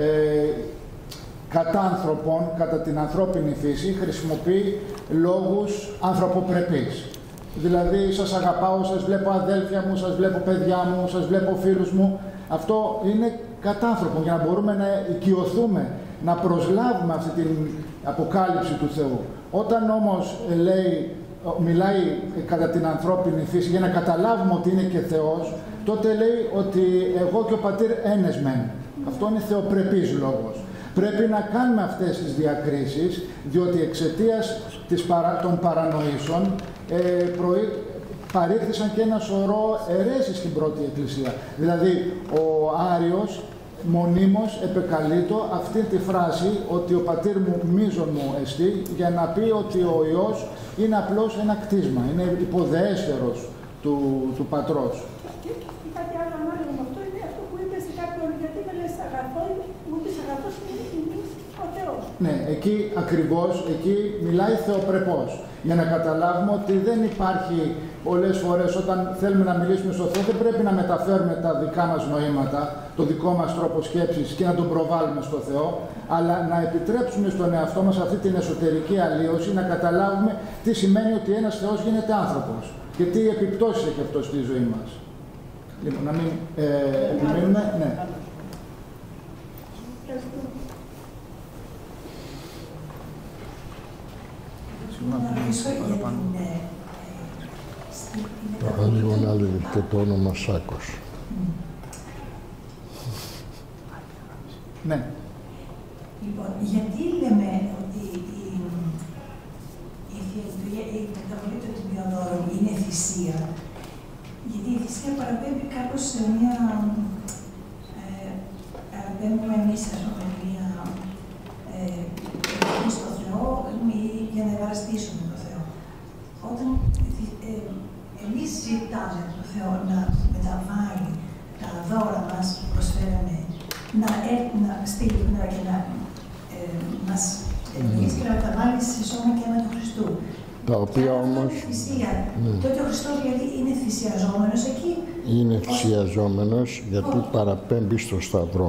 κατά ανθρωπών, κατά την ανθρώπινη φύση, χρησιμοποιεί λόγους ανθρωποπρεπείς. Δηλαδή, σας αγαπάω, σας βλέπω αδέλφια μου, σας βλέπω παιδιά μου, σας βλέπω φίλους μου. Αυτό είναι κατά άνθρωπον, για να μπορούμε να οικειωθούμε, να προσλάβουμε αυτή την αποκάλυψη του Θεού. Όταν όμως μιλάει κατά την ανθρώπινη φύση, για να καταλάβουμε ότι είναι και Θεός, τότε λέει ότι εγώ και ο Πατήρ ένες μεν. Αυτό είναι θεοπρεπής λόγος. Πρέπει να κάνουμε αυτές τις διακρίσεις, διότι εξαιτίας των παρανοήσεων παρήχθησαν και ένα σωρό αιρέσεις στην πρώτη Εκκλησία. Δηλαδή, ο Άριος μονίμως επεκαλείτο αυτή τη φράση ότι ο Πατήρ μου μείζον μου εστί, για να πει ότι ο Υιός είναι απλώς ένα κτίσμα, είναι υποδεέστερος του Πατρός. Και κάτι άλλο ανάλογο με αυτό είναι αυτό που είπε σε κάποιον, γιατί με λες αγαθό, μου είπες αγαθός είναι ο Θεός. Ναι, εκεί ακριβώς, εκεί μιλάει θεοπρεπώς. Για να καταλάβουμε ότι δεν υπάρχει πολλές φορές όταν θέλουμε να μιλήσουμε στο Θεό, δεν πρέπει να μεταφέρουμε τα δικά μας νοήματα, το δικό μας τρόπο σκέψης και να τον προβάλλουμε στο Θεό, αλλά να επιτρέψουμε στον εαυτό μας αυτή την εσωτερική αλλίωση, να καταλάβουμε τι σημαίνει ότι ένας Θεός γίνεται άνθρωπος και τι επιπτώσεις έχει αυτό στη ζωή μας. Λοιπόν, να μην επιμείνουμε. Ναι. Λίγο να λέει και το όνομα Σάκος. Ναι. Λοιπόν, γιατί λέμε ότι η μεταβολή των τιμιοδόρων είναι θυσία? Γιατί η θυσία παραπέμπει κάπως σε μια... παραπέμπουμε εμείς, ας πούμε, μια... στο Θεό ή για να ευαρεστήσουμε τον Θεό. Όταν εμείς ζητάμε τον Θεό να μεταβάλει τα δώρα μας που προσφέραμε, να στείλει και να μας ευλογήσει και να μεταβάλει σε σώμα και αίμα του Χριστού. Τα οποία όμως... Τότε ο Χριστός δηλαδή είναι θυσιαζόμενος εκεί. Είναι θυσιαζόμενος γιατί παραπέμπει στο Σταυρό.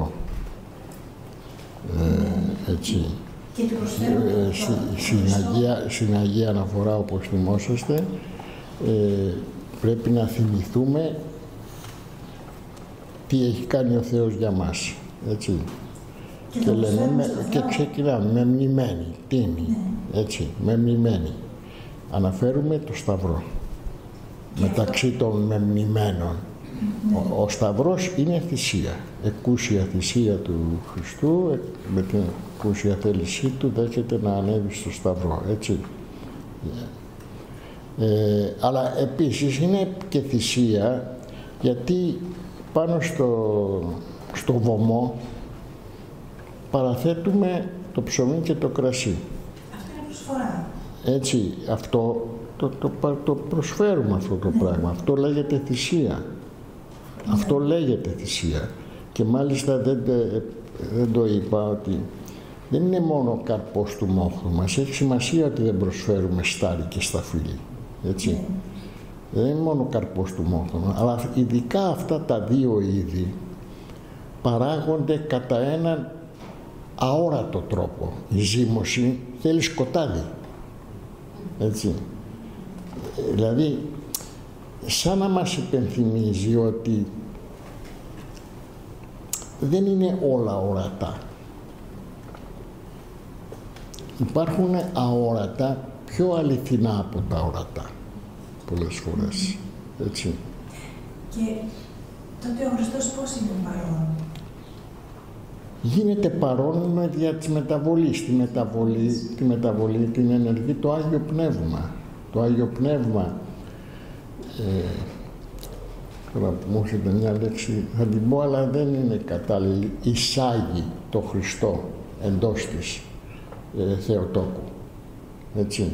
Έτσι. Και του προσφέρουμε στην Αγία Αναφορά, όπως θυμόσαστε, πρέπει να θυμηθούμε τι έχει κάνει ο Θεός για μας. Έτσι. Και λέμε, και ξεκινάμε με μνημένη. Τι είναι, έτσι, με μνημένη. Αναφέρουμε το Σταυρό. Μεταξύ των μεμνημένων. Ο Σταυρός είναι θυσία. Εκούσια θυσία του Χριστού, με την εκούσια θέλησή του δέχεται να ανέβει στο Σταυρό, έτσι. Αλλά επίσης είναι και θυσία γιατί πάνω στο βωμό παραθέτουμε το ψωμί και το κρασί. Αυτό είναι προσφορά. Έτσι, αυτό το προσφέρουμε αυτό το πράγμα. Αυτό λέγεται θυσία. Αυτό λέγεται θυσία. Και μάλιστα δεν το είπα ότι δεν είναι μόνο ο καρπός του μόχθου μας. Έχει σημασία ότι δεν προσφέρουμε στάρι και σταφύλι. Έτσι. Δεν είναι μόνο ο καρπός του μόχθου μας. Αλλά ειδικά αυτά τα δύο είδη παράγονται κατά έναν αόρατο τρόπο. Η ζύμωση θέλει σκοτάδι. Έτσι. Δηλαδή, σαν να μας υπενθυμίζει ότι δεν είναι όλα ορατά. Υπάρχουν αόρατα πιο αληθινά από τα ορατά, πολλές φορές, έτσι. Και τότε ο Χριστός πώς είναι παρόν? Γίνεται παρόν δια της μεταβολής. Τη μεταβολή την ενεργεί το Άγιο Πνεύμα. Το Άγιο Πνεύμα, τώρα που μου έρχεται μια λέξη, θα την πω, αλλά δεν είναι κατάλληλη, εισάγει το Χριστό εντός της Θεοτόκου. Έτσι.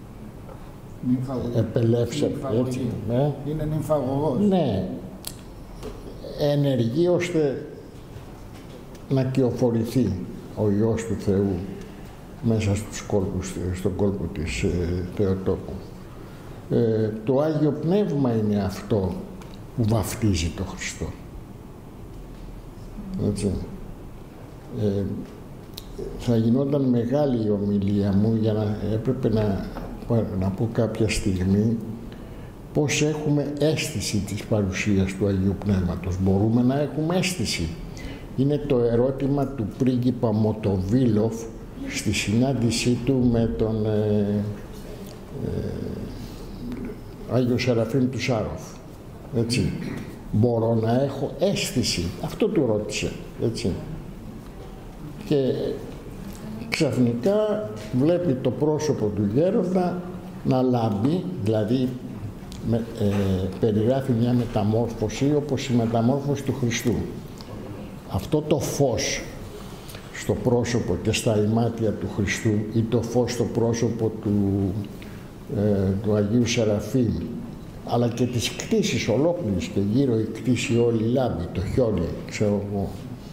Επελεύσε, έτσι. Είναι νυμφαγωγός. Ναι. Ενεργεί ώστε να κυοφορηθεί ο Υιός του Θεού μέσα στους κόλπους, στον κόλπο της Θεοτόκου. Το Άγιο Πνεύμα είναι αυτό που βαφτίζει το Χριστό. Έτσι. Θα γινόταν μεγάλη η ομιλία μου, για να έπρεπε να πω κάποια στιγμή πώς έχουμε αίσθηση της παρουσίας του Αγίου Πνεύματος. Μπορούμε να έχουμε αίσθηση. Είναι το ερώτημα του πρίγκιπα Μοτοβίλοφ στη συνάντησή του με τον Άγιο Σεραφείμ του Σάροφ. Έτσι. Μπορώ να έχω αίσθηση? Αυτό του ρώτησε. Έτσι. Και ξαφνικά βλέπει το πρόσωπο του γέροντα να λάμπει, δηλαδή περιγράφει μια μεταμόρφωση όπως η μεταμόρφωση του Χριστού. Αυτό το φως στο πρόσωπο και στα ημάτια του Χριστού ή το φως στο πρόσωπο του Αγίου Σεραφείμ, αλλά και της κτήσης ολόκληρης, και γύρω η κτήση όλη λάμπει, το χιόνι, ξέρω εγώ.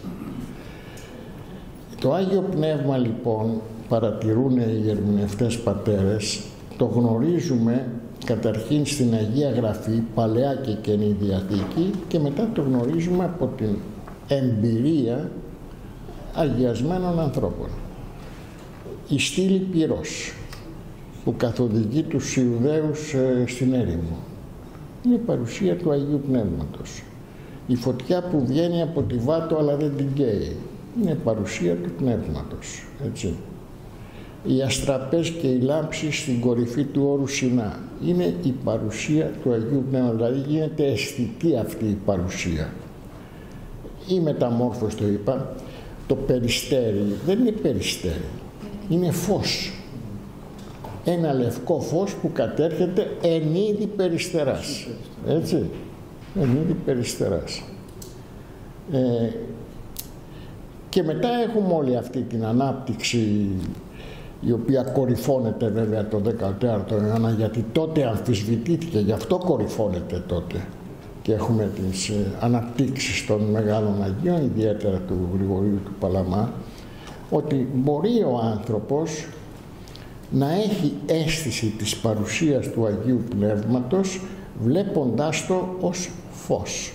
Το Άγιο Πνεύμα λοιπόν, παρατηρούν οι ερμηνευτές πατέρες, το γνωρίζουμε καταρχήν στην Αγία Γραφή, Παλαιά και Καινή Διαθήκη, και μετά το γνωρίζουμε από την εμπειρία αγιασμένων ανθρώπων. Η στήλη πυρός που καθοδηγεί τους Ιουδαίους στην έρημο είναι η παρουσία του Αγίου Πνεύματος. Η φωτιά που βγαίνει από τη βάτο αλλά δεν την καίει είναι η παρουσία του Πνεύματος. Έτσι. Οι αστραπές και οι λάμψεις στην κορυφή του όρου Σινά είναι η παρουσία του Αγίου Πνεύματος, δηλαδή γίνεται αισθητή αυτή η παρουσία. Η μεταμόρφωση, το είπα, το περιστέρι δεν είναι περιστέρι, είναι φως. Ένα λευκό φως που κατέρχεται εν είδη περιστεράς. Έτσι, εν είδη περιστεράς. Και μετά έχουμε όλη αυτή την ανάπτυξη, η οποία κορυφώνεται βέβαια το 14ο αιώνα, γιατί τότε αμφισβητήθηκε, γι' αυτό κορυφώνεται τότε. Και έχουμε τις αναπτύξεις των μεγάλων Αγίων, ιδιαίτερα του Γρηγορίου του Παλαμά, ότι μπορεί ο άνθρωπος να έχει αίσθηση της παρουσίας του Αγίου Πνεύματος βλέποντάς το ως φως.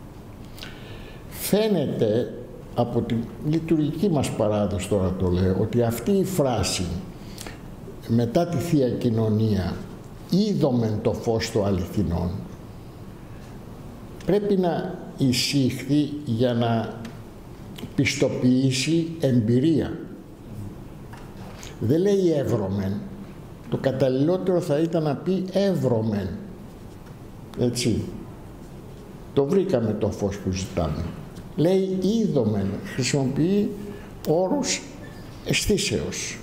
Φαίνεται από τη λειτουργική μας παράδοση, τώρα το λέω, ότι αυτή η φράση μετά τη Θεία Κοινωνία, είδομεν το φως το αληθινόν, πρέπει να εισήχθη για να πιστοποιήσει εμπειρία. Δεν λέει εύρωμεν. Το καταλληλότερο θα ήταν να πει εύρωμεν. Έτσι. Το βρήκαμε το φως που ζητάμε. Λέει είδομεν. Χρησιμοποιεί όρους αισθήσεως.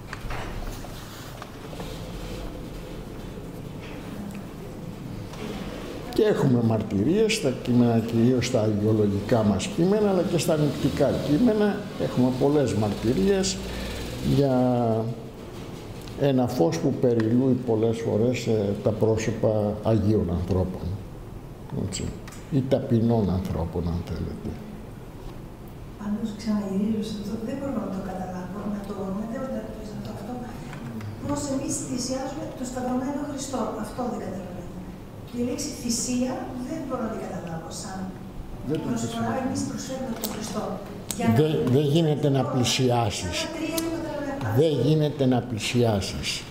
Και έχουμε μαρτυρίες στα κείμενα, κυρίως στα αγιολογικά μας κείμενα, αλλά και στα νηπτικά κείμενα. Έχουμε πολλές μαρτυρίες για ένα φως που περιλούει πολλές φορές τα πρόσωπα Αγίων ανθρώπων. Έτσι. Ή ταπεινών ανθρώπων, αν θέλετε. Πάντως ξαναγυρίζω σε αυτό, δεν μπορώ να το καταλάβω, να το αυτό. Πώς εμείς θυσιάζουμε το σταυρωμένο Χριστό, αυτό δεν καταλαβαίνω. Η λέξη θυσία δεν μπορώ να την καταλάβω σαν προσφορά, εμείς προσφέρουμε τον Χριστό. Δεν γίνεται να πλησιάσεις. Δεν γίνεται να πλησιάσεις.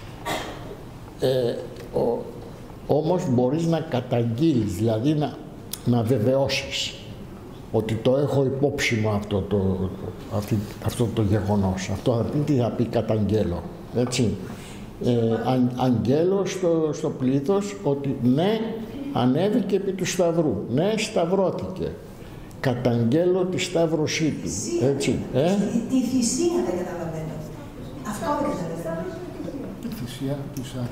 Όμως μπορείς να καταγγείλεις, δηλαδή να βεβαιώσεις. ότι το έχω υπόψη μου αυτό το γεγονός. Αυτό τι θα πει καταγγέλω, έτσι. Αγγέλω στο πλήθος ότι ναι, ανέβηκε επί του σταυρού, ναι, σταυρώθηκε. Καταγγέλω τη σταύρωσή του, έτσι. Τη θυσία δεν καταλαβαίνω. Αυτό δεν καταλαβαίνω. Τη θυσία του Ισαάκ.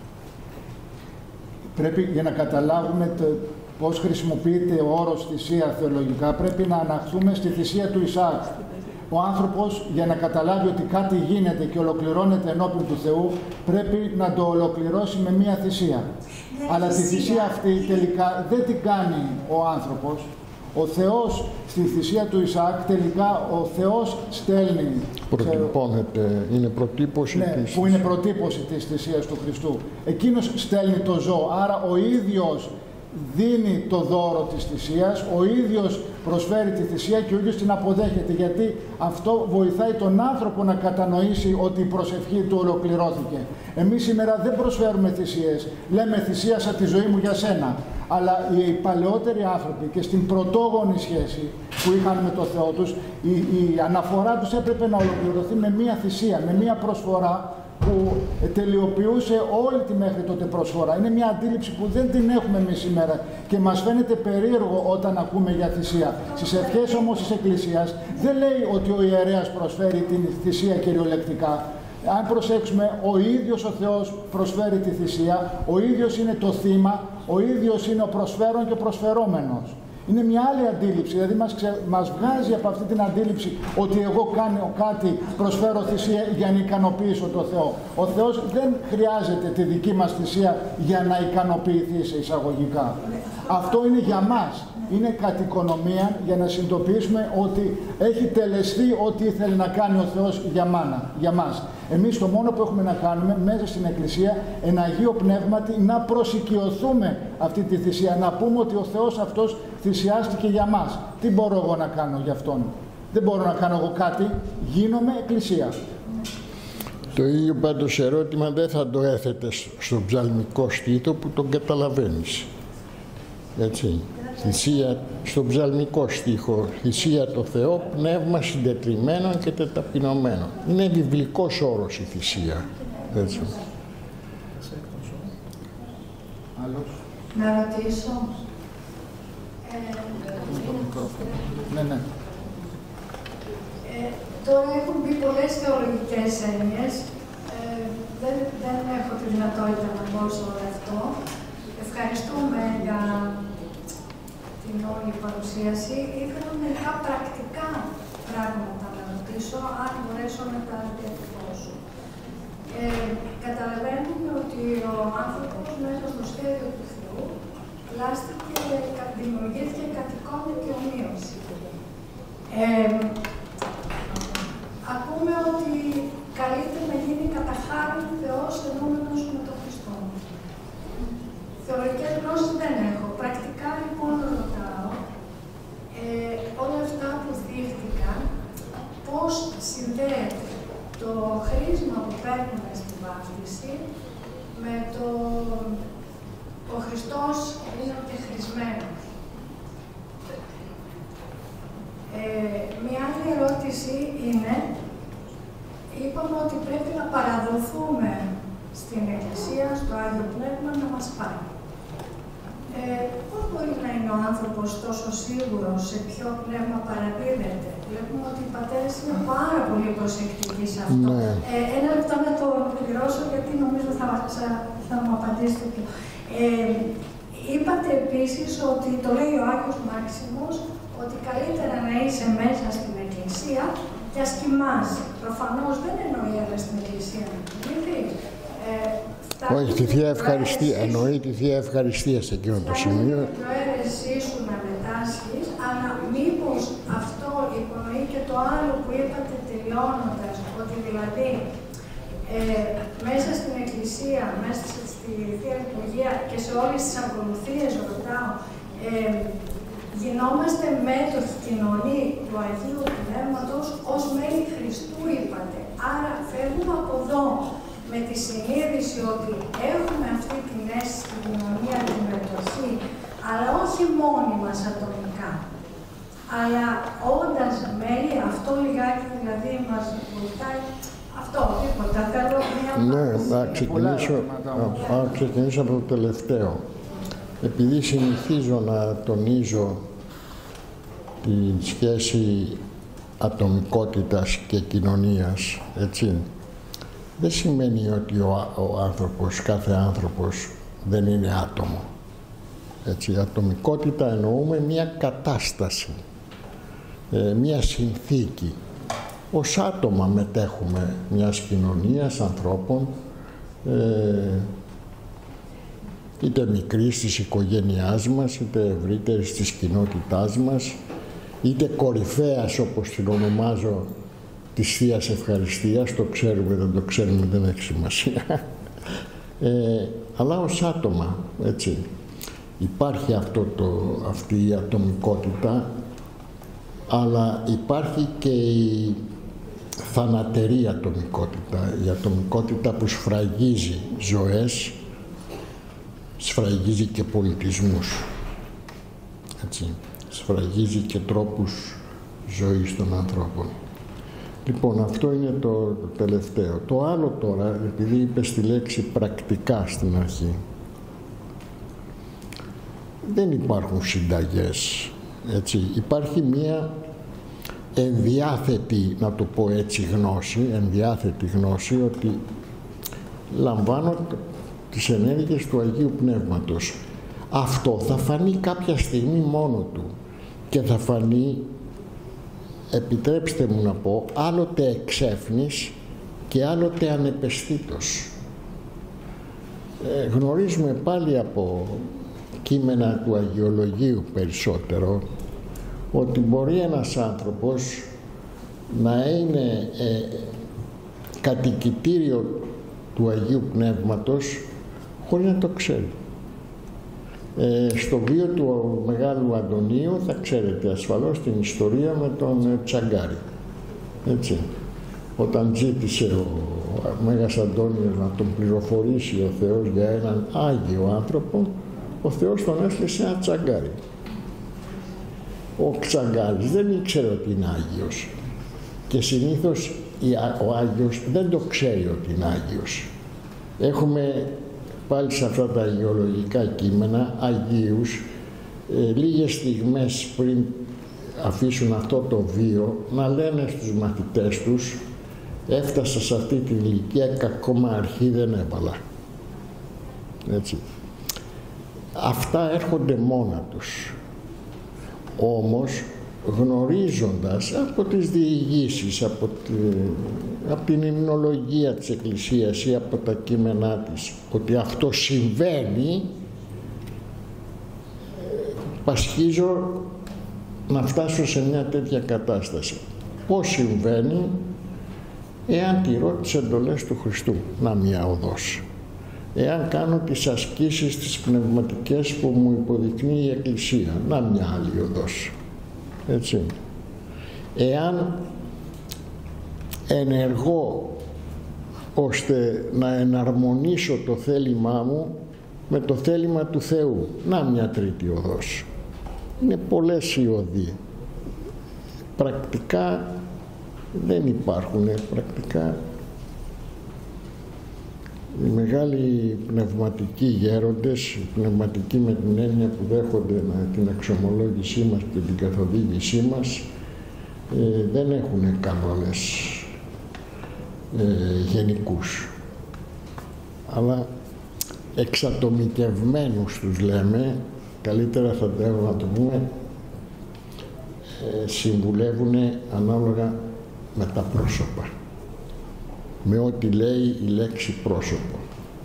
Πρέπει, για να καταλάβουμε πώς χρησιμοποιείται ο όρος θυσία θεολογικά, πρέπει να αναχθούμε στη θυσία του Ισαάκ. Ο άνθρωπος, για να καταλάβει ότι κάτι γίνεται και ολοκληρώνεται ενώπιον του Θεού, πρέπει να το ολοκληρώσει με μία θυσία. Αλλά τη θυσία αυτή τελικά δεν την κάνει ο άνθρωπος. Ο Θεός στη θυσία του Ισαάκ, τελικά ο Θεός στέλνει. Προτυπώνεται, είναι προτύπωση της... που είναι προτύπωση της θυσίας του Χριστού. Εκείνος στέλνει το ζώο, άρα ο ίδιος δίνει το δώρο της θυσίας, ο ίδιος προσφέρει τη θυσία και ο ίδιος την αποδέχεται, γιατί αυτό βοηθάει τον άνθρωπο να κατανοήσει ότι η προσευχή του ολοκληρώθηκε. Εμείς σήμερα δεν προσφέρουμε θυσίες, λέμε θυσίασα τη ζωή μου για σένα, αλλά οι παλαιότεροι άνθρωποι και στην πρωτόγονη σχέση που είχαν με το Θεό τους, η αναφορά τους έπρεπε να ολοκληρωθεί με μία θυσία, με μία προσφορά που τελειοποιούσε όλη τη μέχρι τότε προσφορά. Είναι μια αντίληψη που δεν την έχουμε εμείς σήμερα και μας φαίνεται περίεργο όταν ακούμε για θυσία. Στις ευχές όμως της Εκκλησίας δεν λέει ότι ο ιερέας προσφέρει την θυσία κυριολεκτικά. Αν προσέξουμε, ο ίδιος ο Θεός προσφέρει τη θυσία, ο ίδιος είναι το θύμα, ο ίδιος είναι ο προσφέρον και ο προσφερόμενος. Είναι μια άλλη αντίληψη, δηλαδή μας βγάζει από αυτή την αντίληψη ότι εγώ κάνω κάτι, προσφέρω θυσία για να ικανοποιήσω το Θεό. Ο Θεός δεν χρειάζεται τη δική μας θυσία για να ικανοποιηθεί σε εισαγωγικά. Αυτό είναι για μας. Είναι κατ' οικονομία για να συνειδητοποιήσουμε ότι έχει τελεσθεί ό,τι ήθελε να κάνει ο Θεός για μας. Εμείς το μόνο που έχουμε να κάνουμε μέσα στην Εκκλησία, εν Αγίο Πνεύματι, να προσοικειωθούμε αυτή τη θυσία, να πούμε ότι ο Θεός αυτός θυσιάστηκε για μας. Τι μπορώ εγώ να κάνω για Αυτόν? Δεν μπορώ να κάνω εγώ κάτι, γίνομαι Εκκλησία. Το ίδιο πάντως ερώτημα δεν θα το έθετε στον ψαλμικό στήθο που τον καταλαβαίνεις. Έτσι. Θυσία στον ψαλμικό στίχο, θυσία το Θεό, πνεύμα συντετριμμένο και τεταπεινωμένο. Είναι βιβλικός όρος η θυσία. Έτσι. Να ρωτήσω. Ναι. Τώρα έχουν μπει πολλές θεολογικές έννοιες. Δεν έχω τη δυνατότητα να πω σε όλο αυτό. Ευχαριστούμε για την όλη παρουσίαση. Ήθελα μερικά πρακτικά πράγματα να ρωτήσω, αν μπορέσω να τα διατυπώσω. Καταλαβαίνουμε ότι ο άνθρωπος μέσα στο σχέδιο του Θεού δημιουργήθηκε κατ' εικόνα και ομοίωση. Ακούμε ότι καλείται να γίνει κατά χάριν Θεός εννοούμενος με τον Χριστό. Θεωρητικές γνώσεις δεν έχω. Πρακτικά λοιπόν ρωτάω όλα αυτά που δείχτηκαν, πώς συνδέεται το χρήσμα που παίρνουμε στη βάπτιση με το ο Χριστός είναι και χρησμένος. Μια άλλη ερώτηση είναι, είπαμε ότι πρέπει να παραδοθούμε στην Εκκλησία, στο Άγιο Πνεύμα, να μας πάει. Πώς μπορεί να είναι ο άνθρωπος τόσο σίγουρος σε ποιο πνεύμα παραδίδεται? Βλέπουμε ότι οι πατέρες είναι πάρα πολύ προσεκτικοί σε αυτό. Ναι. Ένα λεπτό να το ολοκληρώσω, γιατί νομίζω θα μου απαντήσετε πιο. Είπατε επίσης ότι το λέει ο Άγιος Μάξιμος, ότι καλύτερα να είσαι μέσα στην Εκκλησία και ας κοιμάς. Προφανώς δεν εννοεί αλλά στην Εκκλησία να κοιμηθεί. Όχι, τη Θεία Ευχαριστία. Εννοεί τη Θεία Ευχαριστία σε εκείνο το σημείο. Θα προαίρεσή σου να μετάσχεις, αλλά μήπως αυτό υπονοεί και το άλλο που είπατε τελειώνοντας, ότι δηλαδή μέσα στην Εκκλησία, μέσα στη Θεία Λειτουργία και σε όλες τις ακολουθίες, ρωτάω, γινόμαστε μέτοχοι κοινωνοί του Αγίου Πνεύματος ως μέλη Χριστού, είπατε. Άρα φεύγουμε από εδώ με τη συνείδηση ότι έχουμε αυτή την αίσθηση στην κοινωνία, την μετοχή, αλλά όχι μόνοι μας ατομικά. Αλλά όντας μέλη, αυτό λιγάκι δηλαδή μας βοηθάει. Αυτό, τίποτα. Θέλω μια... Ναι, ξεκινήσω από το τελευταίο. Επειδή συνηθίζω να τονίζω τη σχέση ατομικότητας και κοινωνίας, έτσι, δεν σημαίνει ότι ο άνθρωπος, κάθε άνθρωπος δεν είναι άτομο. Έτσι, ατομικότητα εννοούμε μια κατάσταση, μια συνθήκη. Ως άτομα μετέχουμε μιας κοινωνίας ανθρώπων, είτε μικρής της οικογένειάς μας, είτε ευρύτερης της κοινότητάς μας, είτε κορυφαίας, όπως την ονομάζω, της Θείας Ευχαριστίας, το ξέρουμε, δεν το ξέρουμε, δεν έχει σημασία, αλλά ως άτομα, έτσι. Υπάρχει αυτή η ατομικότητα, αλλά υπάρχει και η θανατερή ατομικότητα, η ατομικότητα που σφραγίζει ζωές, σφραγίζει και πολιτισμούς, έτσι, σφραγίζει και τρόπους ζωής των ανθρώπων. Λοιπόν, αυτό είναι το τελευταίο. Το άλλο τώρα, επειδή είπες τη λέξη πρακτικά στην αρχή, δεν υπάρχουν συνταγές, έτσι. Υπάρχει μία ενδιάθετη, να το πω έτσι, γνώση, ενδιάθετη γνώση ότι λαμβάνω τις ενέργειες του Αγίου Πνεύματος. Αυτό θα φανεί κάποια στιγμή μόνο του και θα φανεί, επιτρέψτε μου να πω, άλλοτε εξέφνης και άλλοτε ανεπαισθήτως. Γνωρίζουμε πάλι από κείμενα του Αγιολογίου περισσότερο ότι μπορεί ένας άνθρωπος να είναι κατοικητήριο του Αγίου Πνεύματος χωρίς να το ξέρει. Στο βίο του Μεγάλου Αντωνίου θα ξέρετε ασφαλώς την ιστορία με τον Τσαγκάρη. Έτσι. Όταν ζήτησε ο Μέγας Αντώνιος να τον πληροφορήσει ο Θεός για έναν Άγιο άνθρωπο, ο Θεός τον έστειλε σε ένα τσαγκάρι. Ο Τσαγκάρης δεν ήξερε ότι είναι Άγιος και συνήθως ο Άγιος δεν το ξέρει ότι είναι Άγιος. Έχουμε πάλι σε αυτά τα αγιολογικά κείμενα Αγίους λίγες στιγμές πριν αφήσουν αυτό το βίο να λένε στους μαθητές τους έφτασα σε αυτή την ηλικία, κακόμα αρχή δεν έβαλα. Έτσι. Αυτά έρχονται μόνα τους. Όμως γνωρίζοντας από τις διηγήσεις, από την υμνολογία της Εκκλησίας ή από τα κείμενά της ότι αυτό συμβαίνει, πασχίζω να φτάσω σε μια τέτοια κατάσταση. Πώς συμβαίνει? Εάν τηρώ τις εντολές του Χριστού, να μια οδός. Εάν κάνω τις ασκήσεις τις πνευματικές που μου υποδεικνύει η Εκκλησία, να μια άλλη οδός. Έτσι. Εάν ενεργώ ώστε να εναρμονίσω το θέλημά μου με το θέλημα του Θεού, να μια τρίτη οδός. Είναι πολλές οι οδοί. Πρακτικά δεν υπάρχουν. Πρακτικά οι μεγάλοι πνευματικοί γέροντες, οι πνευματικοί με την έννοια που δέχονται την αξιωμολόγησή μας και την καθοδήγησή μας, δεν έχουν κανόνες γενικούς. Αλλά εξατομικευμένους τους λέμε, καλύτερα θα να το πούμε, συμβουλεύουν ανάλογα με τα πρόσωπα. Με ό,τι λέει η λέξη πρόσωπο.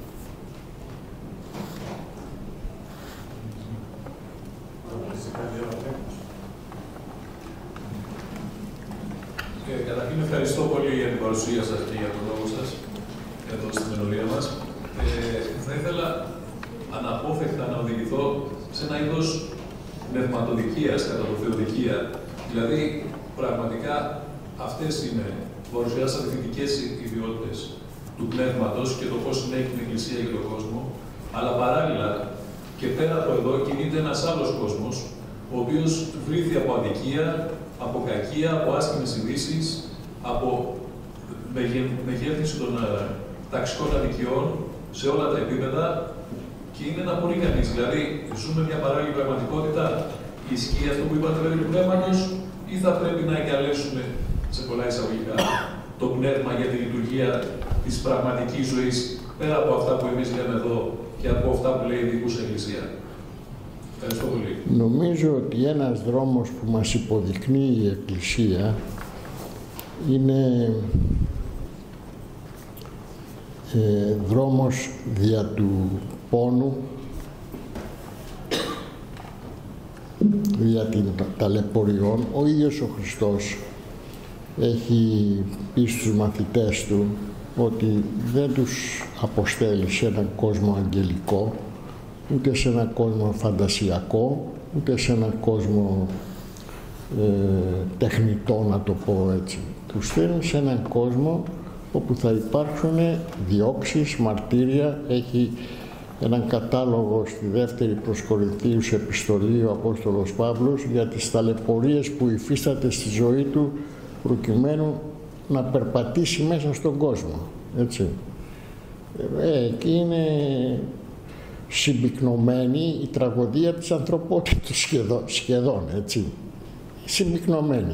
Καταρχήν ευχαριστώ πολύ για την παρουσία σας και για τον λόγο σας εδώ στην ενολία μας. Θα ήθελα αναπόφευκτα να οδηγηθώ σε ένα είδος πνευματοδικίας κατά το θεοδικία. Δηλαδή, πραγματικά αυτές είναι παρουσιάσατε θετικές ιδιότητες του πνεύματος και το πώς συνέχει την Εκκλησία και τον κόσμο, αλλά παράλληλα και πέρα από εδώ κινείται ένας άλλος κόσμος, ο ο οποίος βρήθη από αδικία, από κακία, από άσχημες ειδήσεις, από μεγέθυνση των ταξικών αδικιών σε όλα τα επίπεδα και είναι να μπορεί κανείς. Δηλαδή, ζούμε μια παράλληλη πραγματικότητα. Ισχύει αυτό που είπατε περί του πνεύματος, ή θα πρέπει να εγκαλέσουμε, σε πολλά εισαγωγικά, το πνεύμα για τη λειτουργία της πραγματικής ζωής, πέρα από αυτά που εμείς λέμε εδώ και από αυτά που λέει η Δικούσα Εκκλησία. Ευχαριστώ πολύ. Νομίζω ότι ένας δρόμος που μας υποδεικνύει η Εκκλησία είναι δρόμος δια του πόνου, δια την ταλαιπωριών. Ο ίδιος ο Χριστός έχει πει στους μαθητές του ότι δεν τους αποστέλει σε έναν κόσμο αγγελικό, ούτε σε έναν κόσμο φαντασιακό, ούτε σε έναν κόσμο τεχνητό, να το πω έτσι. Τους στέλνει σε έναν κόσμο όπου θα υπάρξουν διώξεις, μαρτύρια. Έχει έναν κατάλογο στη δεύτερη προς Κορινθίους επιστολή ο Απόστολος Παύλος για τις ταλαιπωρίες που υφίσταται στη ζωή του προκειμένου να περπατήσει μέσα στον κόσμο. Έτσι. Εκεί είναι συμπυκνωμένη η τραγωδία της ανθρωπότητας σχεδόν, έτσι. Συμπυκνωμένη.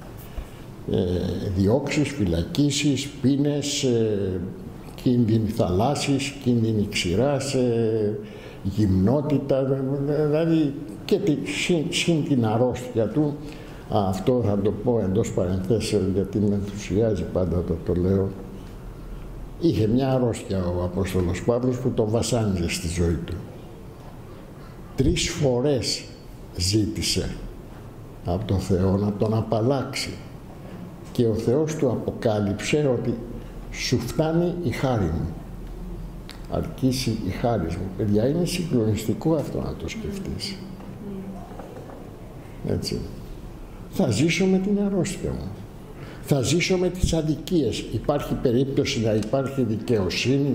Διώξεις, φυλακίσεις, πείνες, κίνδυνοι θαλάσσης, κίνδυνοι ξηράς, γυμνότητα, δηλαδή και συν την αρρώστια του. Αυτό θα το πω εντός παρενθέσεων γιατί με ενθουσιάζει πάντα το λέω. Είχε μια αρρώστια ο Απόστολος Παύλος που τον βασάνιζε στη ζωή του. 3 φορές ζήτησε από τον Θεό να τον απαλλάξει και ο Θεός του αποκάλυψε ότι σου φτάνει η χάρη μου. Αρκίσει η χάρη μου. Παιδιά, είναι συγκλονιστικό αυτό να το σκεφτείς. Έτσι. Θα ζήσω με την αρρώστια μου. Θα ζήσω με τις αδικίες. Υπάρχει περίπτωση να υπάρχει δικαιοσύνη?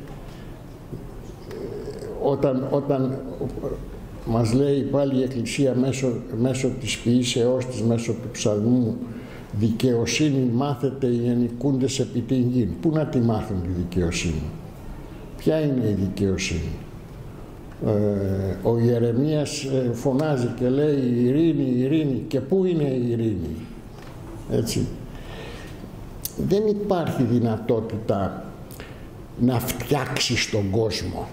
Όταν μας λέει πάλι η Εκκλησία μέσω της ποιήσεώς της, μέσω του ψαλμού, δικαιοσύνη μάθετε οι ενοικούντες επί την γη. Πού να τη μάθουν τη δικαιοσύνη? Ποια είναι η δικαιοσύνη? Ο Ιερεμίας φωνάζει και λέει η ειρήνη. Και πού είναι η ειρήνη? Έτσι. Δεν υπάρχει δυνατότητα να φτιάξεις τον κόσμο,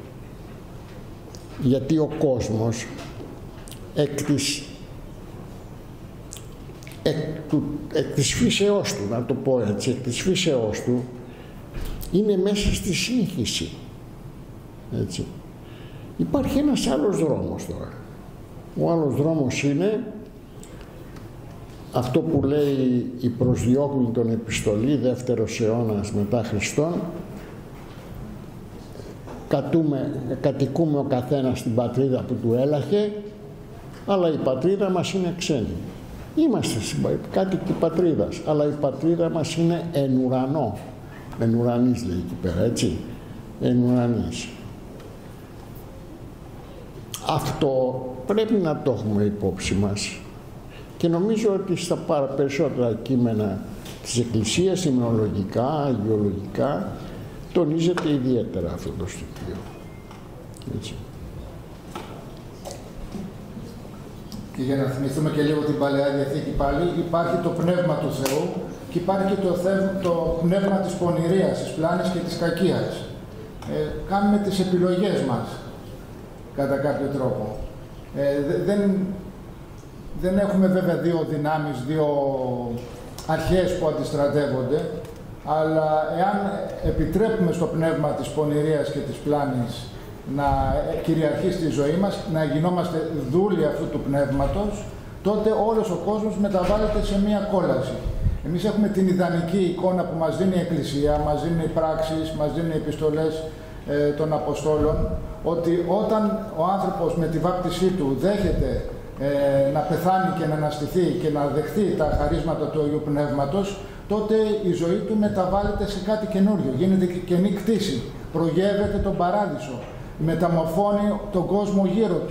γιατί ο κόσμος εκ της φύσεώς του, να το πω έτσι, εκ της φύσεώς του είναι μέσα στη σύγχυση. Έτσι. Υπάρχει ένας άλλος δρόμος τώρα. Ο άλλος δρόμος είναι αυτό που λέει η προσδιώκουν επιστολή, δεύτερος αιώνας μετά Χριστόν. Κατοικούμε ο καθένας στην πατρίδα που του έλαχε, αλλά η πατρίδα μας είναι ξένη. Είμαστε κάτοικοι πατρίδας, αλλά η πατρίδα μας είναι εν ουρανό. Εν ουρανής λέει εκεί πέρα, έτσι. Εν ουρανής. Αυτό πρέπει να το έχουμε υπόψη μας και νομίζω ότι στα περισσότερα κείμενα της Εκκλησίας, ημνολογικά, αγιολογικά, τονίζεται ιδιαίτερα αυτό το στοιχείο. Έτσι. Και για να θυμηθούμε και λίγο την Παλαιά Διαθήκη πάλι, υπάρχει το Πνεύμα του Θεού και υπάρχει και το πνεύμα της πονηρίας, της πλάνης και της κακίας. Κάνουμε τις επιλογές μας, κατά κάποιο τρόπο. Δεν έχουμε βέβαια 2 δυνάμεις, 2 αρχές που αντιστρατεύονται, αλλά εάν επιτρέπουμε στο πνεύμα της πονηρίας και της πλάνης να κυριαρχεί στη ζωή μας, να γινόμαστε δούλοι αυτού του πνεύματος, τότε όλος ο κόσμος μεταβάλλεται σε μία κόλαση. Εμείς έχουμε την ιδανική εικόνα που μας δίνει η Εκκλησία, μας δίνει οι πράξεις, μας δίνει οι επιστολές των Αποστόλων, ότι όταν ο άνθρωπος με τη βάπτισή του δέχεται να πεθάνει και να αναστηθεί και να δεχθεί τα χαρίσματα του Αγίου Πνεύματος, τότε η ζωή του μεταβάλλεται σε κάτι καινούριο, γίνεται καινή κτήση, προγεύεται τον παράδεισο, μεταμορφώνει τον κόσμο γύρω του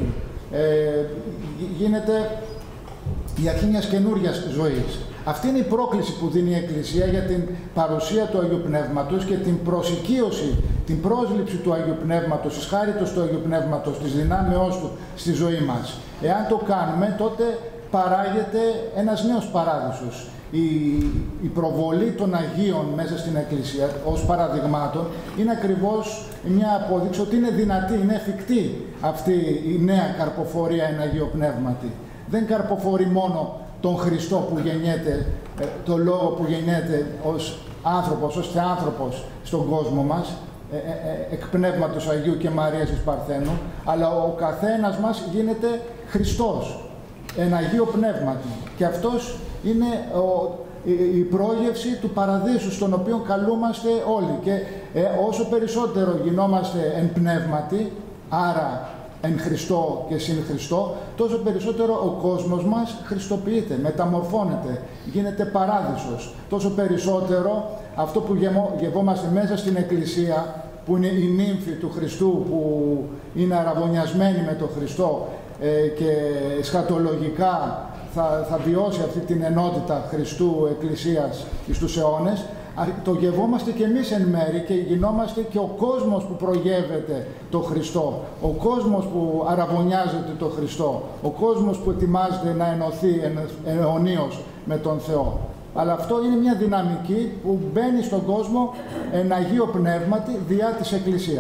γίνεται η αρχή μιας καινούριας ζωής. Αυτή είναι η πρόκληση που δίνει η Εκκλησία για την παρουσία του Αγίου Πνεύματος και την προσοικείωση, την πρόσληψη του Αγίου Πνεύματος, της χάριτος του Αγίου Πνεύματος, της δυνάμεώς του στη ζωή μας. Εάν το κάνουμε, τότε παράγεται ένας νέος παράδεισος. Η προβολή των Αγίων μέσα στην Εκκλησία ως παραδειγμάτων είναι ακριβώς μια απόδειξη ότι είναι δυνατή, είναι εφικτή αυτή η νέα καρποφορία εν Αγίο Πνεύματι. Δεν καρποφορεί μόνο τον Χριστό που γεννιέται, τον Λόγο που γεννιέται ως άνθρωπος, ως θεάνθρωπος στον κόσμο μας, εκ Πνεύματος Αγίου και Μαρίας της Παρθένου, αλλά ο καθένας μας γίνεται Χριστός, εν Αγίο Πνεύματι. Και αυτός είναι η πρόγευση του παραδείσου στον οποίο καλούμαστε όλοι. Και όσο περισσότερο γινόμαστε εν πνεύματι, άρα εν Χριστώ και συν Χριστώ, τόσο περισσότερο ο κόσμος μας χριστοποιείται, μεταμορφώνεται, γίνεται παράδεισος. Τόσο περισσότερο αυτό που γευόμαστε μέσα στην Εκκλησία, που είναι η νύμφη του Χριστού, που είναι αραβωνιασμένη με τον Χριστό και σχατολογικά θα βιώσει αυτή την ενότητα Χριστού Εκκλησίας στους αιώνες, το γευόμαστε και εμείς εν μέρη και γινόμαστε και ο κόσμος που προγεύεται το Χριστό, ο κόσμος που αραβωνιάζεται το Χριστό, ο κόσμος που ετοιμάζεται να ενωθεί αιωνίως με τον Θεό. Αλλά αυτό είναι μια δυναμική που μπαίνει στον κόσμο εν Αγίο Πνεύματι διά της Εκκλησίας.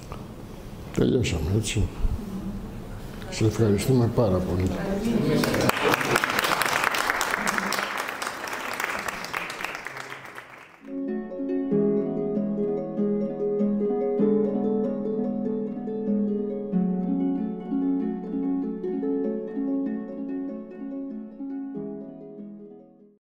Τελειώσαμε, έτσι. Σε ευχαριστούμε πάρα πολύ.